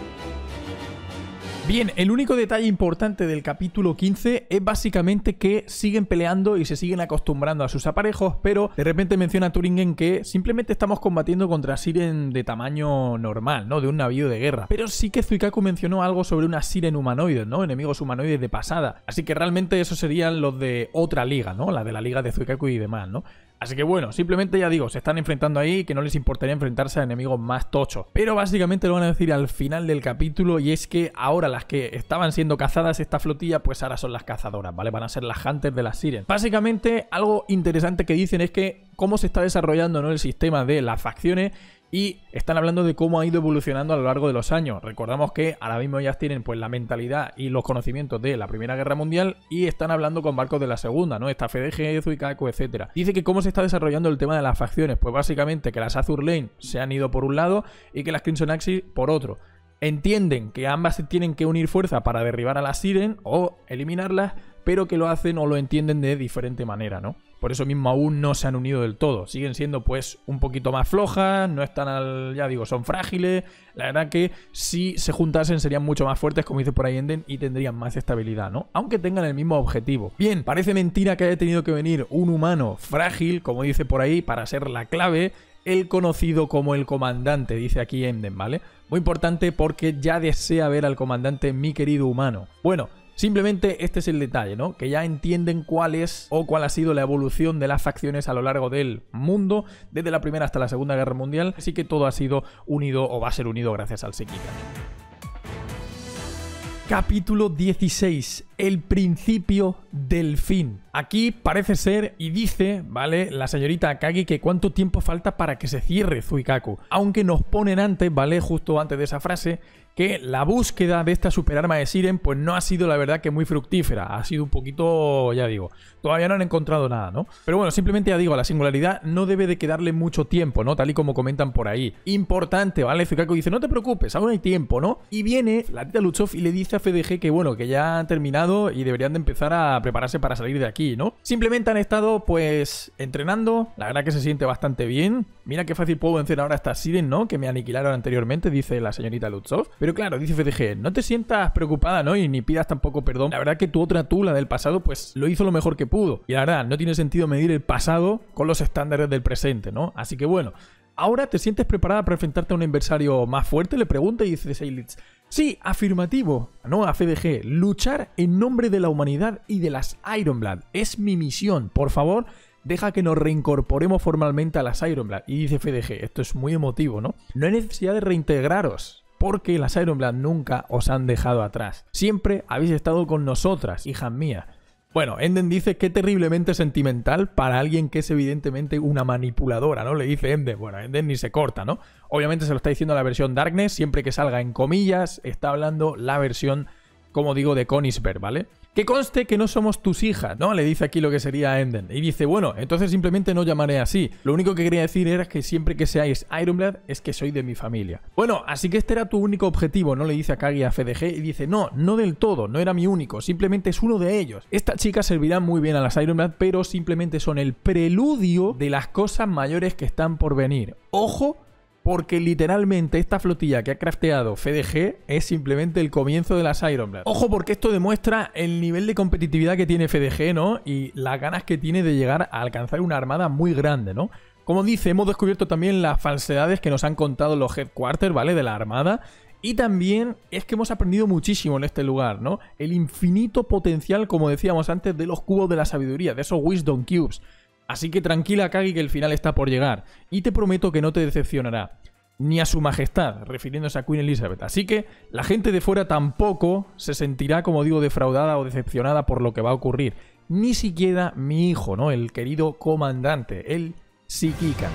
Bien, el único detalle importante del capítulo 15 es básicamente que siguen peleando y se siguen acostumbrando a sus aparejos, pero de repente menciona Turingen que simplemente estamos combatiendo contra Siren de tamaño normal, ¿no? De un navío de guerra. Pero sí que Zuikaku mencionó algo sobre unas Siren humanoides, ¿no? Enemigos humanoides de pasada. Así que realmente esos serían los de otra liga, ¿no? La de la liga de Zuikaku y demás, ¿no? Así que bueno, simplemente ya digo, se están enfrentando ahí, que no les importaría enfrentarse a enemigos más tochos. Pero básicamente lo van a decir al final del capítulo, y es que ahora las que estaban siendo cazadas esta flotilla, pues ahora son las cazadoras, ¿vale? Van a ser las Hunters de las Siren. Básicamente, algo interesante que dicen es que cómo se está desarrollando, ¿no? El sistema de las facciones, y están hablando de cómo ha ido evolucionando a lo largo de los años. Recordamos que ahora mismo ellas tienen pues la mentalidad y los conocimientos de la Primera Guerra Mundial y están hablando con barcos de la Segunda, ¿no? Esta FDG, Zuikaku, etc. Dice que cómo se está desarrollando el tema de las facciones. Pues básicamente que las Azur Lane se han ido por un lado y que las Crimson Axis por otro. Entienden que ambas se tienen que unir fuerza para derribar a las Siren o eliminarlas, pero que lo hacen o lo entienden de diferente manera, ¿no? por eso mismo aún no se han unido del todo. Siguen siendo pues un poquito más flojas, no están ya digo, son frágiles. La verdad que si se juntasen serían mucho más fuertes, como dice por ahí Enden, y tendrían más estabilidad, ¿no? Aunque tengan el mismo objetivo. Bien, parece mentira que haya tenido que venir un humano frágil, como dice por ahí, para ser la clave, el conocido como el comandante, dice aquí Enden, ¿vale? Muy importante porque ya desea ver al comandante mi querido humano. Bueno, simplemente este es el detalle, ¿no? Que ya entienden cuál es o cuál ha sido la evolución de las facciones a lo largo del mundo, desde la Primera hasta la Segunda Guerra Mundial, así que todo ha sido unido o va a ser unido gracias al Sekikan. Capítulo 16. El principio del fin. Aquí parece ser y dice, ¿vale? La señorita Akagi que cuánto tiempo falta para que se cierre Zuikaku. Aunque nos ponen antes, ¿vale? Justo antes de esa frase, que la búsqueda de esta superarma de Siren pues no ha sido la verdad que muy fructífera. Ha sido un poquito, ya digo, todavía no han encontrado nada, ¿no? Pero bueno, simplemente ya digo, a la singularidad no debe de quedarle mucho tiempo, ¿no? Tal y como comentan por ahí. Importante, ¿vale? Zuikaku dice, no te preocupes, aún hay tiempo, ¿no? Y viene la tita Lutzow y le dice a FDG que bueno, que ya han terminado y deberían de empezar a prepararse para salir de aquí, ¿no? Simplemente han estado pues entrenando, la verdad que se siente bastante bien. Mira qué fácil puedo vencer ahora a esta Siren, ¿no? Que me aniquilaron anteriormente, dice la señorita Lutzow. Pero claro, dice FDG, no te sientas preocupada, ¿no? Y ni pidas tampoco perdón. La verdad que tu otra tú, la del pasado, pues lo hizo lo mejor que pudo. Y la verdad, no tiene sentido medir el pasado con los estándares del presente, ¿no? Así que bueno, ¿ahora te sientes preparada para enfrentarte a un adversario más fuerte? Le pregunta y dice Seilitz. Sí, afirmativo. No, a FDG. Luchar en nombre de la humanidad y de las Ironblood. Es mi misión. Por favor, deja que nos reincorporemos formalmente a las Ironblood. Y dice FDG, esto es muy emotivo, ¿no? No hay necesidad de reintegraros, porque las Ironblood nunca os han dejado atrás. Siempre habéis estado con nosotras, hijas mías. Bueno, Enden dice que terriblemente sentimental para alguien que es evidentemente una manipuladora, ¿no? Le dice Enden. Bueno, Enden ni se corta, ¿no? Obviamente se lo está diciendo la versión Darkness, siempre que salga en comillas, está hablando la versión, como digo, de Königsberg, ¿vale? Que conste que no somos tus hijas, ¿no? Le dice aquí lo que sería Enden. Y dice, bueno, entonces simplemente no llamaré así. Lo único que quería decir era que siempre que seáis Ironblood es que soy de mi familia. Bueno, así que este era tu único objetivo, ¿no? Le dice Akagi a FDG y dice, no, no del todo, no era mi único, simplemente es uno de ellos. Estas chicas servirán muy bien a las Ironblood, pero simplemente son el preludio de las cosas mayores que están por venir. Ojo, porque literalmente esta flotilla que ha crafteado FDG es simplemente el comienzo de las Ironblood. Ojo, porque esto demuestra el nivel de competitividad que tiene FDG, ¿no? Y las ganas que tiene de llegar a alcanzar una armada muy grande, ¿no? Como dice, hemos descubierto también las falsedades que nos han contado los headquarters, ¿vale? De la armada. Y también es que hemos aprendido muchísimo en este lugar, ¿no? El infinito potencial, como decíamos antes, de los cubos de la sabiduría, de esos Wisdom Cubes. Así que tranquila, Akagi, que el final está por llegar. Y te prometo que no te decepcionará. Ni a su majestad, refiriéndose a Queen Elizabeth. Así que la gente de fuera tampoco se sentirá, como digo, defraudada o decepcionada por lo que va a ocurrir. Ni siquiera mi hijo, ¿no? El querido comandante, el Sekikan.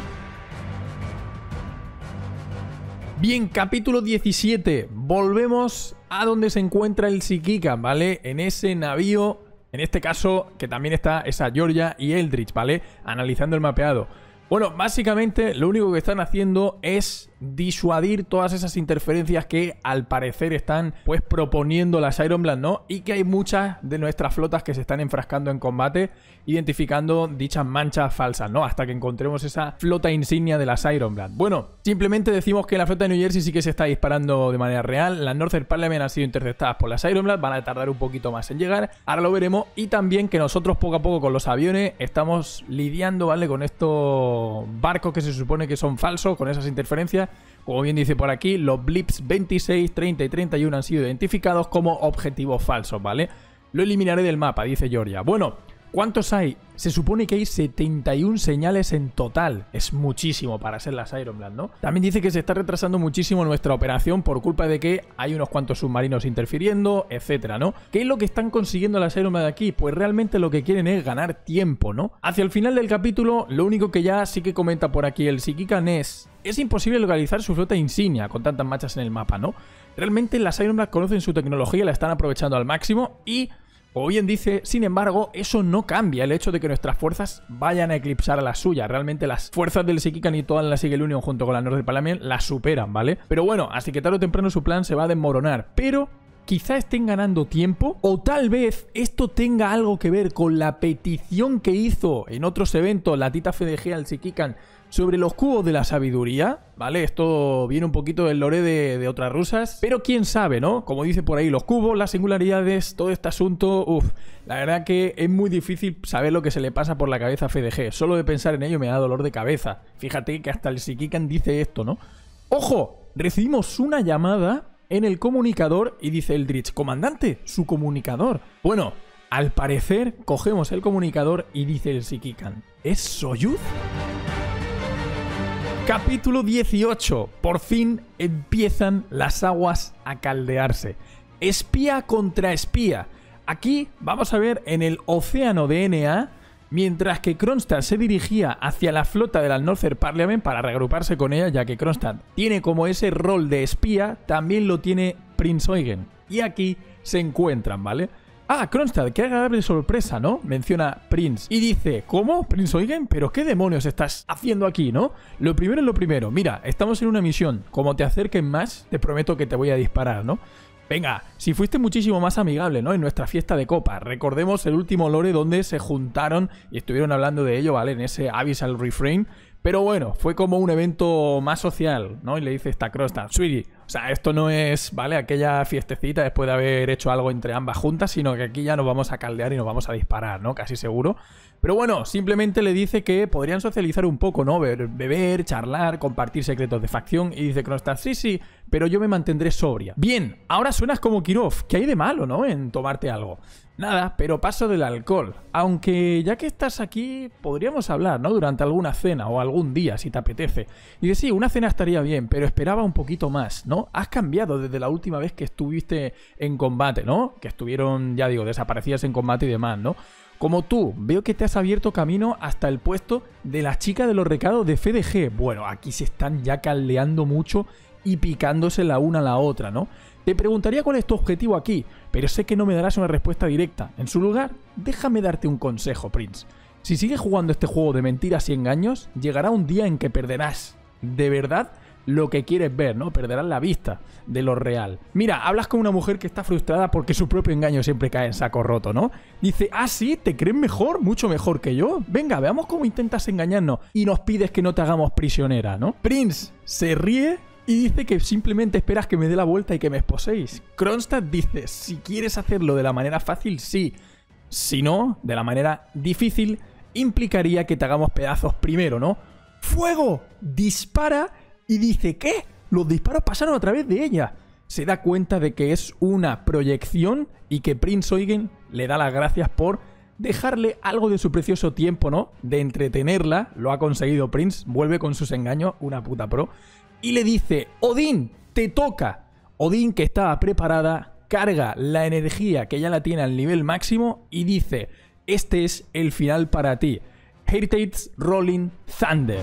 Bien, capítulo 17. Volvemos a donde se encuentra el Sekikan, ¿vale? En ese navío. En este caso, que también está esa Georgia y Eldritch, ¿vale? Analizando el mapeado. Bueno, básicamente lo único que están haciendo es disuadir todas esas interferencias que al parecer están pues proponiendo las Ironblood, ¿no? Y que hay muchas de nuestras flotas que se están enfrascando en combate, identificando dichas manchas falsas, ¿no? Hasta que encontremos esa flota insignia de las Ironblood. Bueno, simplemente decimos que la flota de New Jersey sí que se está disparando de manera real. Las Northern Parliament han sido interceptadas por las Ironblood, van a tardar un poquito más en llegar, ahora lo veremos. Y también que nosotros poco a poco con los aviones estamos lidiando, ¿vale? Con estos barcos que se supone que son falsos, con esas interferencias. Como bien dice por aquí, los blips 26, 30 y 31 han sido identificados como objetivos falsos, ¿vale? Lo eliminaré del mapa, dice Georgia. Bueno, ¿cuántos hay? Se supone que hay 71 señales en total. Es muchísimo para ser las Ironblood, ¿no? También dice que se está retrasando muchísimo nuestra operación por culpa de que hay unos cuantos submarinos interfiriendo, etcétera, ¿no? ¿Qué es lo que están consiguiendo las Ironblood aquí? Pues realmente lo que quieren es ganar tiempo, ¿no? Hacia el final del capítulo, lo único que ya sí que comenta por aquí el Sekikan es imposible localizar su flota insignia con tantas manchas en el mapa, ¿no? Realmente las Ironblood conocen su tecnología, la están aprovechando al máximo y... O bien dice, sin embargo, eso no cambia el hecho de que nuestras fuerzas vayan a eclipsar a las suyas. Realmente las fuerzas del Sekikan y toda la Sigel Union junto con la Northern Parliament las superan, ¿vale? Pero bueno, así que tarde o temprano su plan se va a desmoronar. Pero quizá estén ganando tiempo, o tal vez esto tenga algo que ver con la petición que hizo en otros eventos la Tita FDG al Sikikan sobre los cubos de la sabiduría, ¿vale? Esto viene un poquito del lore de otras rusas, pero quién sabe, ¿no? Como dice por ahí, los cubos, las singularidades, todo este asunto, la verdad que es muy difícil saber lo que se le pasa por la cabeza a FDG. Solo de pensar en ello me da dolor de cabeza. Fíjate que hasta el Sikikan dice esto, ¿no? ¡Ojo! Recibimos una llamada en el comunicador y dice Eldritch, comandante, su comunicador. Bueno, al parecer cogemos el comunicador y dice el Sikikan, ¿es Soyuz? Capítulo 18. Por fin empiezan las aguas a caldearse. Espía contra espía. Aquí vamos a ver en el océano de NA, mientras que Kronstadt se dirigía hacia la flota del Northern Parliament para reagruparse con ella, ya que Kronstadt tiene como ese rol de espía, también lo tiene Prince Eugen. Y aquí se encuentran, ¿vale? Ah, Kronstadt, qué agradable sorpresa, ¿no? Menciona Prince. Y dice, ¿cómo? ¿Prince Eugen? ¿Pero qué demonios estás haciendo aquí, no? Lo primero es lo primero. Mira, estamos en una misión. Como te acerquen más, te prometo que te voy a disparar, ¿no? Venga, si fuiste muchísimo más amigable, ¿no? En nuestra fiesta de copa. Recordemos el último lore donde se juntaron y estuvieron hablando de ello, ¿vale? En ese Abyssal Refrain. Pero bueno, fue como un evento más social, ¿no? Y le dice esta Kronstadt, Sweetie, o sea, esto no es, ¿vale? Aquella fiestecita después de haber hecho algo entre ambas juntas, sino que aquí ya nos vamos a caldear y nos vamos a disparar, ¿no? Casi seguro. Pero bueno, simplemente le dice que podrían socializar un poco, ¿no? Beber, charlar, compartir secretos de facción. Y dice Kronstadt, sí, pero yo me mantendré sobria. Bien, ahora suenas como Kirov. ¿Qué hay de malo, no? En tomarte algo. Nada, pero paso del alcohol. Aunque ya que estás aquí, podríamos hablar, ¿no? Durante alguna cena o algún día, si te apetece. Y dice, sí, una cena estaría bien, pero esperaba un poquito más, ¿no? Has cambiado desde la última vez que estuviste en combate, ¿no? Que estuvieron, ya digo, desaparecidas en combate y demás, ¿no? Como tú, veo que te has abierto camino hasta el puesto de la chica de los recados de FDG. Bueno, aquí se están ya caldeando mucho y picándose la una a la otra, ¿no? Te preguntaría cuál es tu objetivo aquí, pero sé que no me darás una respuesta directa. En su lugar, déjame darte un consejo, Prince. Si sigues jugando este juego de mentiras y engaños, llegará un día en que perderás, de verdad, lo que quieres ver, ¿no? Perderás la vista de lo real. Mira, hablas con una mujer que está frustrada porque su propio engaño siempre cae en saco roto, ¿no? Dice, ah, sí, ¿te crees mejor? Mucho mejor que yo. Venga, veamos cómo intentas engañarnos y nos pides que no te hagamos prisionera, ¿no? Prince se ríe y dice que simplemente esperas que me dé la vuelta y que me esposéis. Kronstadt dice, si quieres hacerlo de la manera fácil, sí. Si no, de la manera difícil, implicaría que te hagamos pedazos primero, ¿no? ¡Fuego! Dispara y dice, ¿qué? Los disparos pasaron a través de ella. Se da cuenta de que es una proyección y que Prince Eugen le da las gracias por dejarle algo de su precioso tiempo, ¿no? De entretenerla. Lo ha conseguido Prince. Vuelve con sus engaños, una puta pro. Y le dice, Odín, te toca. Odín, que estaba preparada, carga la energía que ya la tiene al nivel máximo y dice, este es el final para ti. Heritage Rolling Thunder.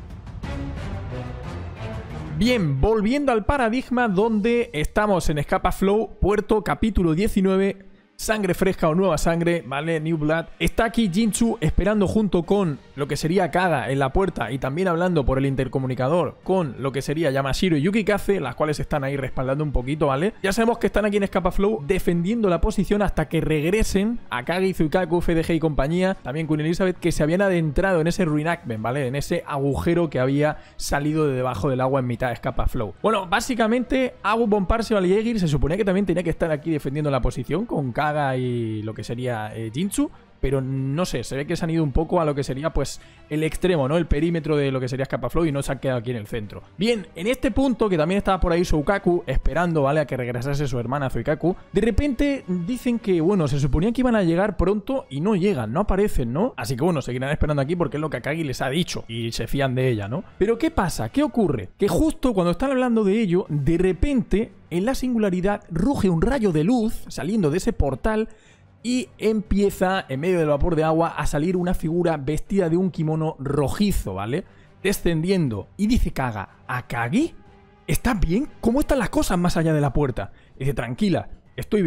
Bien, volviendo al paradigma donde estamos en Scapa Flow, puerto, capítulo 19, sangre fresca o nueva sangre, ¿vale? New Blood. Está aquí Jinchu esperando junto con lo que sería Kaga en la puerta y también hablando por el intercomunicador con lo que sería Yamashiro y Yukikaze, las cuales están ahí respaldando un poquito, ¿vale? Ya sabemos que están aquí en Scapa Flow defendiendo la posición hasta que regresen Akagi, Zuikaku, FDG y compañía, también Queen Elizabeth, que se habían adentrado en ese reenactment, ¿vale? En ese agujero que había salido de debajo del agua en mitad de Scapa Flow. Bueno, básicamente Abu von Parzival y Aegir se suponía que también tenía que estar aquí defendiendo la posición con Kaga y lo que sería Jinchu, pero no sé, se ve que se han ido un poco a lo que sería pues el extremo, ¿no? El perímetro de lo que sería Scapa Flow y no se han quedado aquí en el centro. Bien, en este punto, que también estaba por ahí Soukaku esperando, ¿vale? A que regresase su hermana Zuikaku, de repente dicen que, bueno, se suponía que iban a llegar pronto y no llegan, no aparecen, ¿no? Así que bueno, seguirán esperando aquí porque es lo que Akagi les ha dicho y se fían de ella, ¿no? Pero ¿qué pasa? ¿Qué ocurre? Que justo cuando están hablando de ello, de repente, en la singularidad, ruge un rayo de luz saliendo de ese portal y empieza, en medio del vapor de agua, a salir una figura vestida de un kimono rojizo, ¿vale? Descendiendo. Y dice Kaga, ¿Akagi? ¿Estás bien? ¿Cómo están las cosas más allá de la puerta? Dice, tranquila, estoy bien.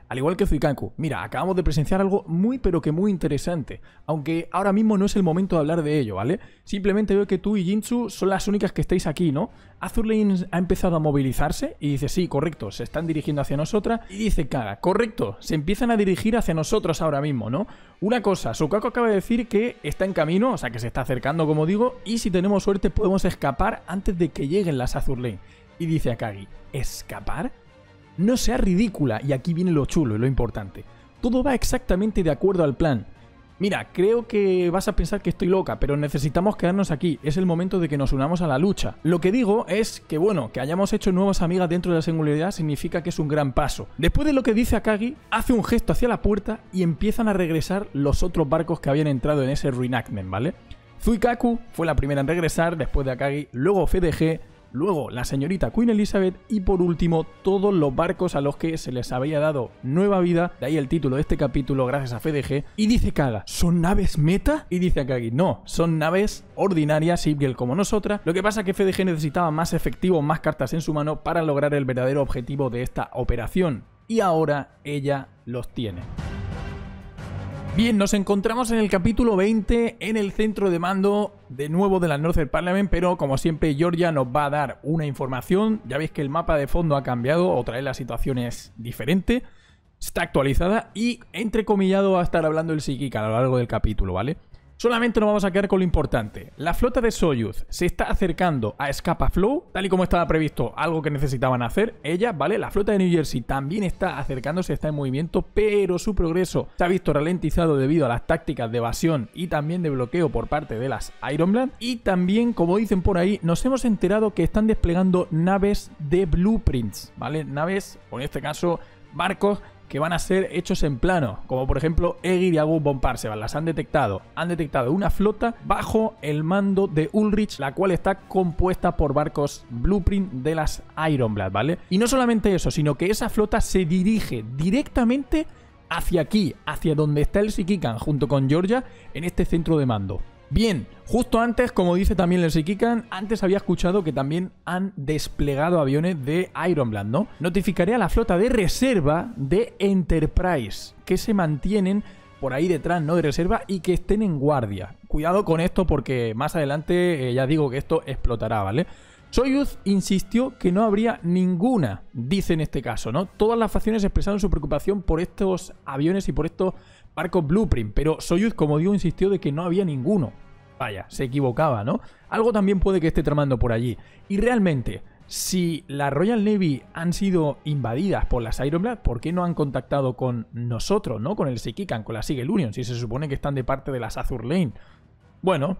al igual que Zuikaku. Mira, acabamos de presenciar algo muy pero que muy interesante, aunque ahora mismo no es el momento de hablar de ello, ¿vale? Simplemente veo que tú y Jinzu son las únicas que estáis aquí, ¿no? Azur Lane ha empezado a movilizarse y dice, sí, correcto, se están dirigiendo hacia nosotras. Y dice Kaga, correcto, se empiezan a dirigir hacia nosotros ahora mismo, ¿no? Una cosa, Sukaku acaba de decir que está en camino, o sea que se está acercando, como digo, y si tenemos suerte podemos escapar antes de que lleguen las Azur Lane. Y dice Akagi, ¿escapar? No seas ridícula, y aquí viene lo chulo y lo importante. Todo va exactamente de acuerdo al plan. Mira, creo que vas a pensar que estoy loca, pero necesitamos quedarnos aquí. Es el momento de que nos unamos a la lucha. Lo que digo es que, bueno, que hayamos hecho nuevas amigas dentro de la singularidad significa que es un gran paso. Después de lo que dice Akagi, hace un gesto hacia la puerta y empiezan a regresar los otros barcos que habían entrado en ese reenactment, ¿vale? Zuikaku fue la primera en regresar, después de Akagi, luego FDG, luego la señorita Queen Elizabeth y por último todos los barcos a los que se les había dado nueva vida, de ahí el título de este capítulo gracias a FDG. Y dice Kaga, ¿son naves meta? Y dice Akagi, no, son naves ordinarias, Civil como nosotras. Lo que pasa es que FDG necesitaba más efectivo, más cartas en su mano para lograr el verdadero objetivo de esta operación. Y ahora ella los tiene. Bien, nos encontramos en el capítulo 20 en el centro de mando de nuevo de la Northern Parliament, pero como siempre Georgia nos va a dar una información. Ya veis que el mapa de fondo ha cambiado, otra vez la situación es diferente, está actualizada y entrecomillado va a estar hablando el Psíquica a lo largo del capítulo, ¿vale? Solamente nos vamos a quedar con lo importante. La flota de Soyuz se está acercando a Scapa Flow, tal y como estaba previsto, algo que necesitaban hacer ellas, ¿vale? La flota de New Jersey también está acercándose, está en movimiento, pero su progreso se ha visto ralentizado debido a las tácticas de evasión y también de bloqueo por parte de las Ironblade. Y también, como dicen por ahí, nos hemos enterado que están desplegando naves de blueprints, ¿vale? Naves, o en este caso, barcos que van a ser hechos en plano, como por ejemplo Aegir y Agus von Parseval. Las han detectado una flota bajo el mando de Ulrich, la cual está compuesta por barcos blueprint de las Ironblade, ¿vale? Y no solamente eso, sino que esa flota se dirige directamente hacia aquí, hacia donde está el Psiquican junto con Georgia en este centro de mando. Bien, justo antes, como dice también el Psíquican, antes había escuchado que también han desplegado aviones de Ironblade, ¿no? Notificaré a la flota de reserva de Enterprise, que se mantienen por ahí detrás, ¿no? De reserva y que estén en guardia. Cuidado con esto porque más adelante ya digo que esto explotará, ¿vale? Soyuz insistió que no habría ninguna, dice en este caso, ¿no? Todas las facciones expresaron su preocupación por estos aviones y por estos barcos blueprint, pero Soyuz, como digo, insistió de que no había ninguno. Vaya, se equivocaba, ¿no? Algo también puede que esté tramando por allí. Y realmente, si la Royal Navy han sido invadidas por las Ironblade, ¿por qué no han contactado con nosotros, ¿no? Con el Psíquican, con la Sigel Union, si se supone que están de parte de las Azur Lane. Bueno,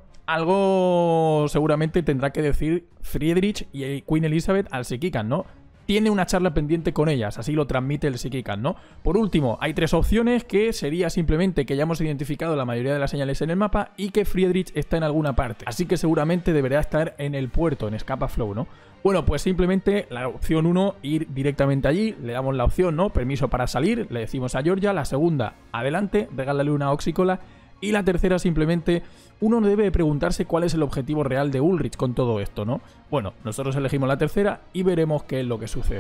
algo seguramente tendrá que decir Friedrich y Queen Elizabeth al Psíquican, ¿no? Tiene una charla pendiente con ellas, así lo transmite el Psíquican, ¿no? Por último, hay tres opciones, que sería simplemente que ya hemos identificado la mayoría de las señales en el mapa y que Friedrich está en alguna parte. Así que seguramente deberá estar en el puerto, en Scapa Flow, ¿no? Bueno, pues simplemente la opción 1, ir directamente allí, le damos la opción, ¿no? Permiso para salir, le decimos a Georgia. La segunda, adelante, regálale una oxicola. Y la tercera, simplemente, uno debe preguntarse cuál es el objetivo real de Ulrich con todo esto, ¿no? Bueno, nosotros elegimos la tercera y veremos qué es lo que sucede.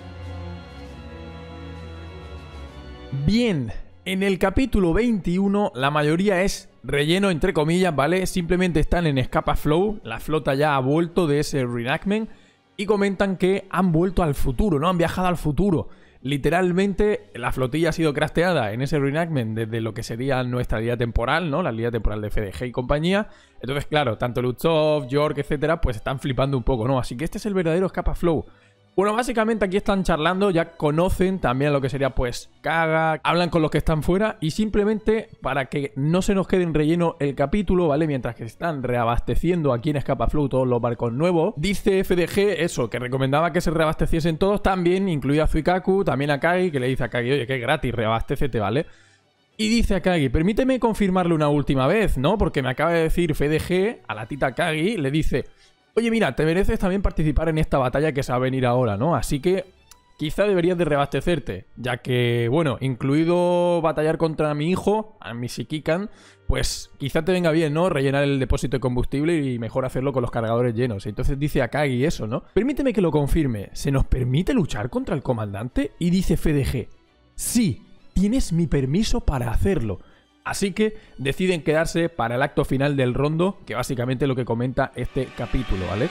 Bien, en el capítulo 21 la mayoría es relleno, entre comillas, ¿vale? Simplemente están en Scapa Flow, la flota ya ha vuelto de ese reenactment y comentan que han vuelto al futuro, ¿no? Han viajado al futuro. Literalmente, la flotilla ha sido crafteada en ese reenactment desde lo que sería nuestra línea temporal, ¿no? La línea temporal de FDG y compañía. Entonces, claro, tanto Lutzov, York, etcétera, pues están flipando un poco, ¿no? Así que este es el verdadero Scapa Flow. Bueno, básicamente aquí están charlando, ya conocen también lo que sería pues Kaga, hablan con los que están fuera y simplemente para que no se nos quede en relleno el capítulo, ¿vale? Mientras que están reabasteciendo aquí en Scapa Flow todos los barcos nuevos, dice FDG eso, que recomendaba que se reabasteciesen todos también, incluida Zuikaku, también Akagi, que le dice a Akagi, oye, que es gratis, reabastécete, ¿vale? Y dice Akagi, permíteme confirmarle una última vez, ¿no? Porque me acaba de decir FDG a la tita Akagi, le dice, oye, mira, te mereces también participar en esta batalla que se va a venir ahora, ¿no? Así que quizá deberías de reabastecerte, ya que, bueno, incluido batallar contra mi hijo, a mi Psíquican, pues quizá te venga bien, ¿no? Rellenar el depósito de combustible y mejor hacerlo con los cargadores llenos. Entonces dice Akagi eso, ¿no? Permíteme que lo confirme, ¿se nos permite luchar contra el comandante? Y dice FDG, Sí, tienes mi permiso para hacerlo. Así que deciden quedarse para el acto final del rondo, que básicamente es lo que comenta este capítulo, ¿vale?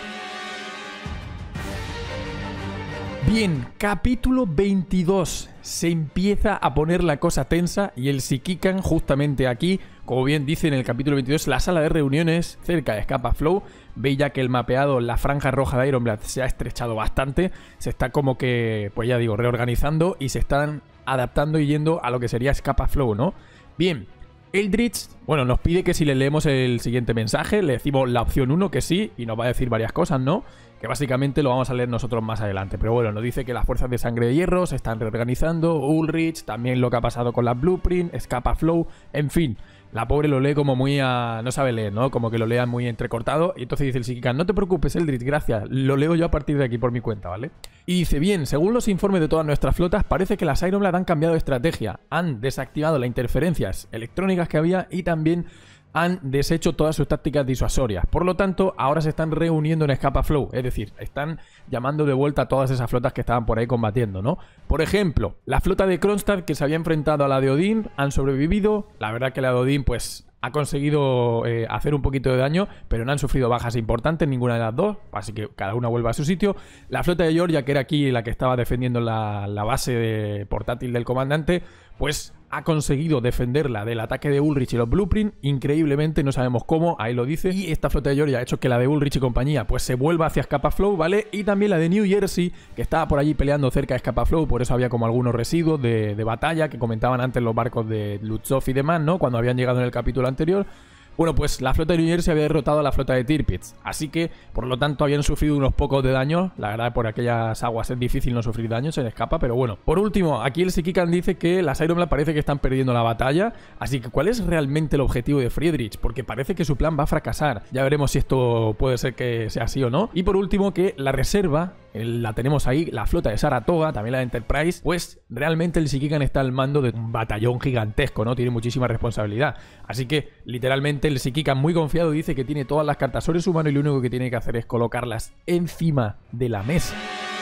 Bien, capítulo 22. Se empieza a poner la cosa tensa y el Psiquican justamente aquí, como bien dice en el capítulo 22, la sala de reuniones cerca de Scapa Flow, veis ya que el mapeado, la franja roja de Ironblade se ha estrechado bastante, se está como que, pues ya digo, reorganizando y se están adaptando y yendo a lo que sería Scapa Flow, ¿no? Bien, Eldritch, bueno, nos pide que si le leemos el siguiente mensaje, le decimos la opción 1 que sí, y nos va a decir varias cosas, ¿no? Que básicamente lo vamos a leer nosotros más adelante. Pero bueno, nos dice que las fuerzas de sangre de hierro se están reorganizando, Ulrich, también lo que ha pasado con la Blueprint, Scapa Flow, en fin. La pobre lo lee como muy a... no sabe leer, ¿no? Como que lo lea muy entrecortado. Y entonces dice el Psiquican, no te preocupes, Eldritch, gracias. Lo leo yo a partir de aquí por mi cuenta, ¿vale? Y dice, bien, según los informes de todas nuestras flotas, parece que las Ironblade han cambiado de estrategia. Han desactivado las interferencias electrónicas que había y también han deshecho todas sus tácticas disuasorias. Por lo tanto, ahora se están reuniendo en Scapa Flow. Es decir, están llamando de vuelta a todas esas flotas que estaban por ahí combatiendo, ¿no? Por ejemplo, la flota de Kronstadt que se había enfrentado a la de Odín han sobrevivido. La verdad que la de Odín, pues, ha conseguido hacer un poquito de daño, pero no han sufrido bajas importantes ninguna de las dos, así que cada una vuelve a su sitio. La flota de Georgia, que era aquí la que estaba defendiendo la base portátil del comandante, pues ha conseguido defenderla del ataque de Ulrich y los Blueprint, increíblemente, no sabemos cómo, ahí lo dice, y esta flota de Georgia ha hecho que la de Ulrich y compañía pues se vuelva hacia Scapa Flow, ¿vale? Y también la de New Jersey, que estaba por allí peleando cerca de Scapa Flow, por eso había como algunos residuos de batalla que comentaban antes los barcos de Lutzov y demás, ¿no? Cuando habían llegado en el capítulo anterior. Bueno, pues la flota de New Jersey había derrotado a la flota de Tirpitz, así que, por lo tanto, habían sufrido unos pocos de daño. La verdad, por aquellas aguas es difícil no sufrir daños en Scapa, pero bueno. Por último, aquí el Psiquican dice que las Ironblade parece que están perdiendo la batalla, así que ¿cuál es realmente el objetivo de Friedrich? Porque parece que su plan va a fracasar. Ya veremos si esto puede ser que sea así o no. Y por último, que la reserva, la tenemos ahí, la flota de Saratoga, también la de Enterprise, pues realmente el Psiquican está al mando de un batallón gigantesco, ¿no? Tiene muchísima responsabilidad. Así que, literalmente, el Psiquican muy confiado dice que tiene todas las cartas sobre su mano y lo único que tiene que hacer es colocarlas encima de la mesa.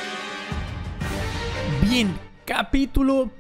Bien, capítulo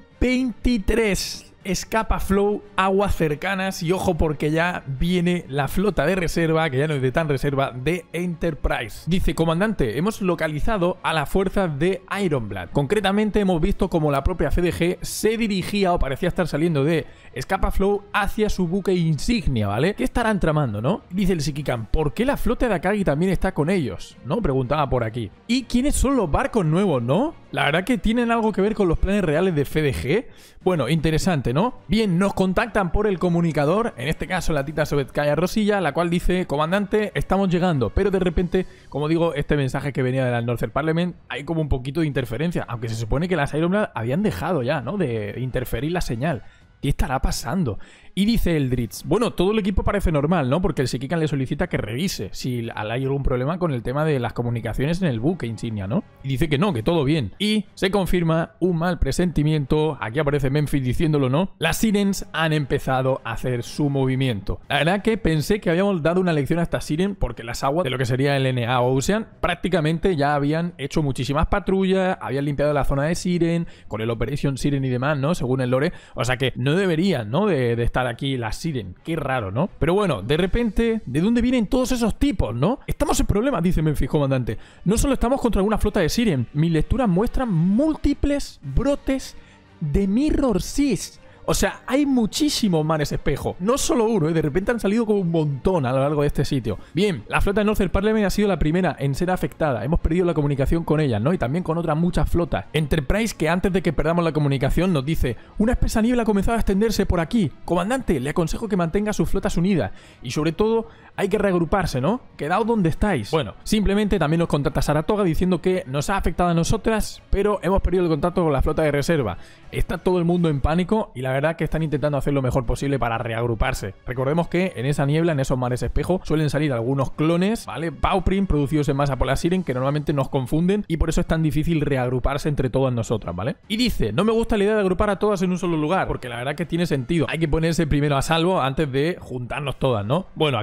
23. Scapa Flow, aguas cercanas y ojo porque ya viene la flota de reserva, que ya no es de tan reserva, de Enterprise. Dice, comandante, hemos localizado a la fuerza de Ironblade. Concretamente hemos visto como la propia FDG se dirigía o parecía estar saliendo de Scapa Flow hacia su buque insignia, ¿vale? ¿Qué estarán tramando, no? Dice el Psiquican, ¿por qué la flota de Akagi también está con ellos? ¿No? Preguntaba por aquí. ¿Y quiénes son los barcos nuevos, no? La verdad que tienen algo que ver con los planes reales de FDG. Bueno, interesante, ¿no? Bien, nos contactan por el comunicador, en este caso la Tita Sovetskaya Rosilla, la cual dice, comandante, estamos llegando, pero de repente, como digo, este mensaje que venía del Northern Parliament, hay como un poquito de interferencia, aunque se supone que las Ironblade habían dejado ya, ¿no? De interferir la señal. ¿Qué estará pasando? Y dice Eldritch, bueno, todo el equipo parece normal, ¿no? Porque el Psiquican le solicita que revise si hay algún problema con el tema de las comunicaciones en el buque insignia, ¿no? Y dice que no, que todo bien. Y se confirma un mal presentimiento, aquí aparece Memphis diciéndolo, ¿no? Las Sirens han empezado a hacer su movimiento. La verdad que pensé que habíamos dado una lección a esta Siren porque las aguas de lo que sería el NA Ocean prácticamente ya habían hecho muchísimas patrullas, habían limpiado la zona de Siren, con el Operation Siren y demás, ¿no? Según el lore, o sea que no deberían, ¿no? De estar aquí las Siren. Qué raro, ¿no? Pero bueno, de repente, ¿de dónde vienen todos esos tipos, no? Estamos en problemas, dice Memphis, comandante. No solo estamos contra una flota de Siren, mis lecturas muestran múltiples brotes de Mirror Seas. O sea, hay muchísimos mares espejo. No solo uno, de repente han salido como un montón a lo largo de este sitio. Bien, la flota de Northern Parliament ha sido la primera en ser afectada. Hemos perdido la comunicación con ella, ¿no? Y también con otras muchas flotas. Enterprise, que antes de que perdamos la comunicación, nos dice: una espesa niebla ha comenzado a extenderse por aquí. Comandante, le aconsejo que mantenga sus flotas unidas. Y sobre todo, hay que reagruparse, ¿no? Quedaos donde estáis. Bueno, simplemente también nos contacta Saratoga diciendo que nos ha afectado a nosotras, pero hemos perdido el contacto con la flota de reserva. Está todo el mundo en pánico y la verdad que están intentando hacer lo mejor posible para reagruparse. Recordemos que en esa niebla, en esos mares espejo, suelen salir algunos clones, ¿vale? Blueprint producidos en masa por la Siren que normalmente nos confunden y por eso es tan difícil reagruparse entre todas nosotras, ¿vale? Y dice: no me gusta la idea de agrupar a todas en un solo lugar, porque la verdad que tiene sentido. Hay que ponerse primero a salvo antes de juntarnos todas, ¿no? Bueno, aquí cada uno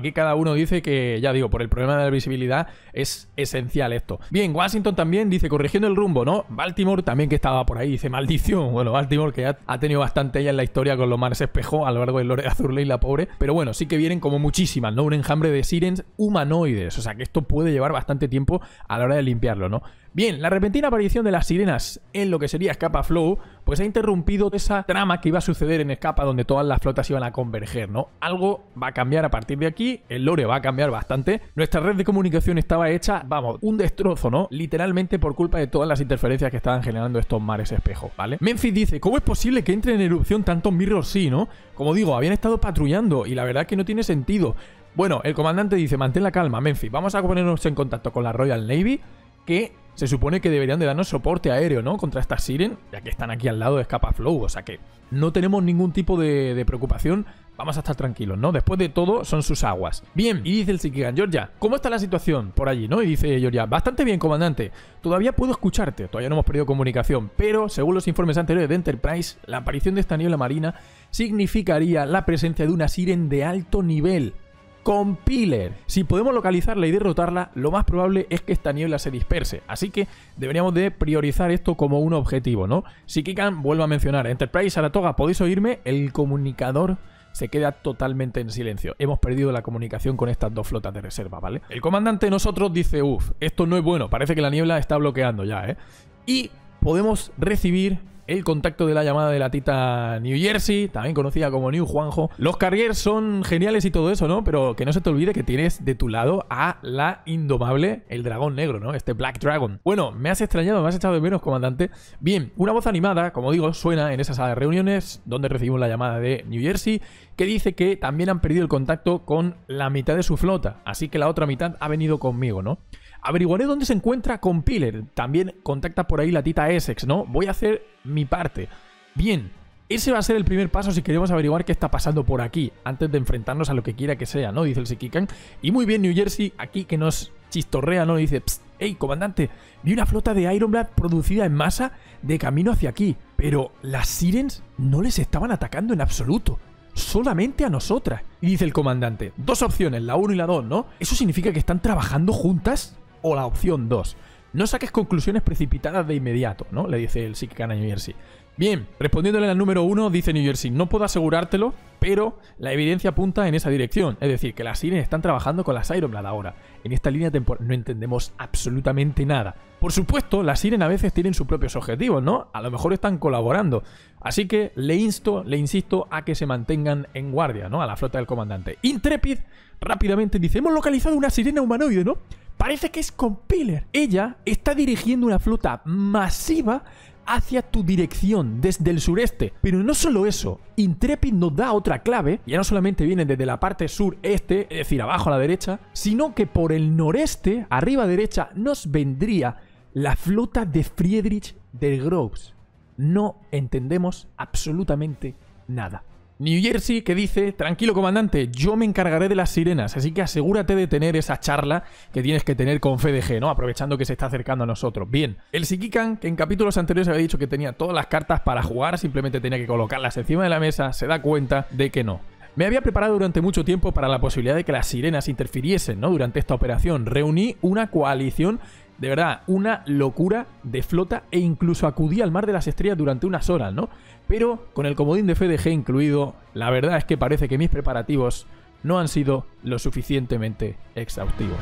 uno dice que, ya digo, por el problema de la visibilidad es esencial esto. Bien, Washington también dice, corrigiendo el rumbo, ¿no? Baltimore también, que estaba por ahí, dice, maldición. Bueno, Baltimore que ya ha tenido bastante ella en la historia con los mares espejo a lo largo del lore de Azur Lane, la pobre. Pero bueno, sí que vienen como muchísimas, ¿no? Un enjambre de sirens humanoides. O sea que esto puede llevar bastante tiempo a la hora de limpiarlo, ¿no? Bien, la repentina aparición de las sirenas en lo que sería Scapa Flow, pues ha interrumpido esa trama que iba a suceder en Scapa, donde todas las flotas iban a converger, ¿no? Algo va a cambiar a partir de aquí, el lore va a cambiar bastante. Nuestra red de comunicación estaba hecha, vamos, un destrozo, ¿no? Literalmente por culpa de todas las interferencias que estaban generando estos mares espejo, ¿vale? Memphis dice, ¿cómo es posible que entren en erupción tantos Mirror Sea, ¿no? Como digo, habían estado patrullando y la verdad es que no tiene sentido. Bueno, el comandante dice, mantén la calma, Memphis, vamos a ponernos en contacto con la Royal Navy, que se supone que deberían de darnos soporte aéreo, ¿no? Contra estas Siren, ya que están aquí al lado de Scapa Flow, o sea que no tenemos ningún tipo de preocupación, vamos a estar tranquilos, ¿no? Después de todo, son sus aguas. Bien, y dice el Sikigan, Georgia, ¿cómo está la situación por allí, no? Y dice Georgia, bastante bien, comandante, todavía puedo escucharte, todavía no hemos perdido comunicación, pero según los informes anteriores de Enterprise, la aparición de esta niebla marina significaría la presencia de una Siren de alto nivel. Compiler. Si podemos localizarla y derrotarla, lo más probable es que esta niebla se disperse, así que deberíamos de priorizar esto como un objetivo, ¿no? Sikikan vuelve a mencionar, Enterprise, Saratoga, ¿podéis oírme? El comunicador se queda totalmente en silencio. Hemos perdido la comunicación con estas dos flotas de reserva, ¿vale? El comandante de nosotros dice, esto no es bueno, parece que la niebla está bloqueando ya, ¿eh? Y podemos recibir el contacto de la llamada de la Tita New Jersey, también conocida como New Juanjo. Los carriers son geniales y todo eso, ¿no? Pero que no se te olvide que tienes de tu lado a la indomable, el dragón negro, ¿no? Este Black Dragon. Bueno, me has extrañado, me has echado de menos, comandante. Bien, una voz animada, como digo, suena en esa sala de reuniones donde recibimos la llamada de New Jersey, que dice que también han perdido el contacto con la mitad de su flota, así que la otra mitad ha venido conmigo, ¿no? Averiguaré dónde se encuentra Compiler. También contacta por ahí la Tita Essex, ¿no? Voy a hacer mi parte. Bien, ese va a ser el primer paso si queremos averiguar qué está pasando por aquí, antes de enfrentarnos a lo que quiera que sea, ¿no? Dice el Sikikan. Y muy bien New Jersey, aquí que nos chistorrea, ¿no? Dice, hey, comandante, vi una flota de Ironblade producida en masa de camino hacia aquí, pero las Sirens no les estaban atacando en absoluto. Solamente a nosotras. Y dice el comandante, dos opciones, la 1 y la 2, ¿no? ¿Eso significa que están trabajando juntas? O la opción 2. No saques conclusiones precipitadas de inmediato, ¿no? Le dice el Sikikan a New Jersey. Bien, respondiéndole al número 1, dice New Jersey, no puedo asegurártelo, pero la evidencia apunta en esa dirección. Es decir, que las Sirens están trabajando con las Ironblade ahora. En esta línea temporal no entendemos absolutamente nada. Por supuesto, las Sirens a veces tienen sus propios objetivos, ¿no? A lo mejor están colaborando. Así que le insisto a que se mantengan en guardia, ¿no? A la flota del comandante. Intrepid rápidamente dice, hemos localizado una sirena humanoide, ¿no? Parece que es Compiler. Ella está dirigiendo una flota masiva hacia tu dirección, desde el sureste. Pero no solo eso, Intrepid nos da otra clave. Ya no solamente viene desde la parte sureste, es decir, abajo a la derecha, sino que por el noreste, arriba a derecha, nos vendría la flota de Friedrich der Groves. No entendemos absolutamente nada. New Jersey que dice, tranquilo comandante, yo me encargaré de las sirenas, así que asegúrate de tener esa charla que tienes que tener con FDG, ¿no? Aprovechando que se está acercando a nosotros. Bien, el Sikikan, que en capítulos anteriores había dicho que tenía todas las cartas para jugar, simplemente tenía que colocarlas encima de la mesa, se da cuenta de que no. Me había preparado durante mucho tiempo para la posibilidad de que las sirenas interfiriesen, ¿no? Durante esta operación. Reuní una coalición, de verdad, una locura de flota e incluso acudí al Mar de las Estrellas durante unas horas, ¿no? Pero con el comodín de FDG incluido, la verdad es que parece que mis preparativos no han sido lo suficientemente exhaustivos.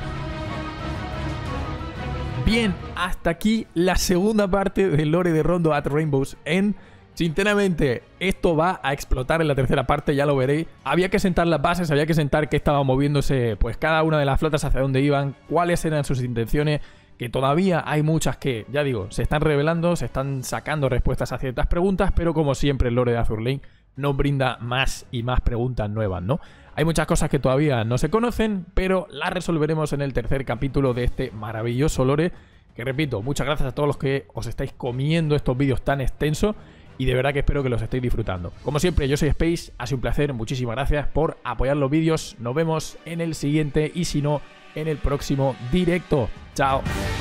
Bien, hasta aquí la segunda parte del lore de Rondo at Rainbow's End. Sinceramente, esto va a explotar en la tercera parte, ya lo veréis. Había que sentar las bases, había que sentar qué estaba moviéndose, pues cada una de las flotas hacia dónde iban, cuáles eran sus intenciones, que todavía hay muchas que, ya digo, se están revelando, se están sacando respuestas a ciertas preguntas, pero como siempre el lore de Azur Lane nos brinda más y más preguntas nuevas, ¿no? Hay muchas cosas que todavía no se conocen, pero las resolveremos en el tercer capítulo de este maravilloso lore, que repito, muchas gracias a todos los que os estáis comiendo estos vídeos tan extensos. Y de verdad que espero que los estéis disfrutando. Como siempre, yo soy Space, ha sido un placer, muchísimas gracias por apoyar los vídeos. Nos vemos en el siguiente y si no, en el próximo directo. Chao.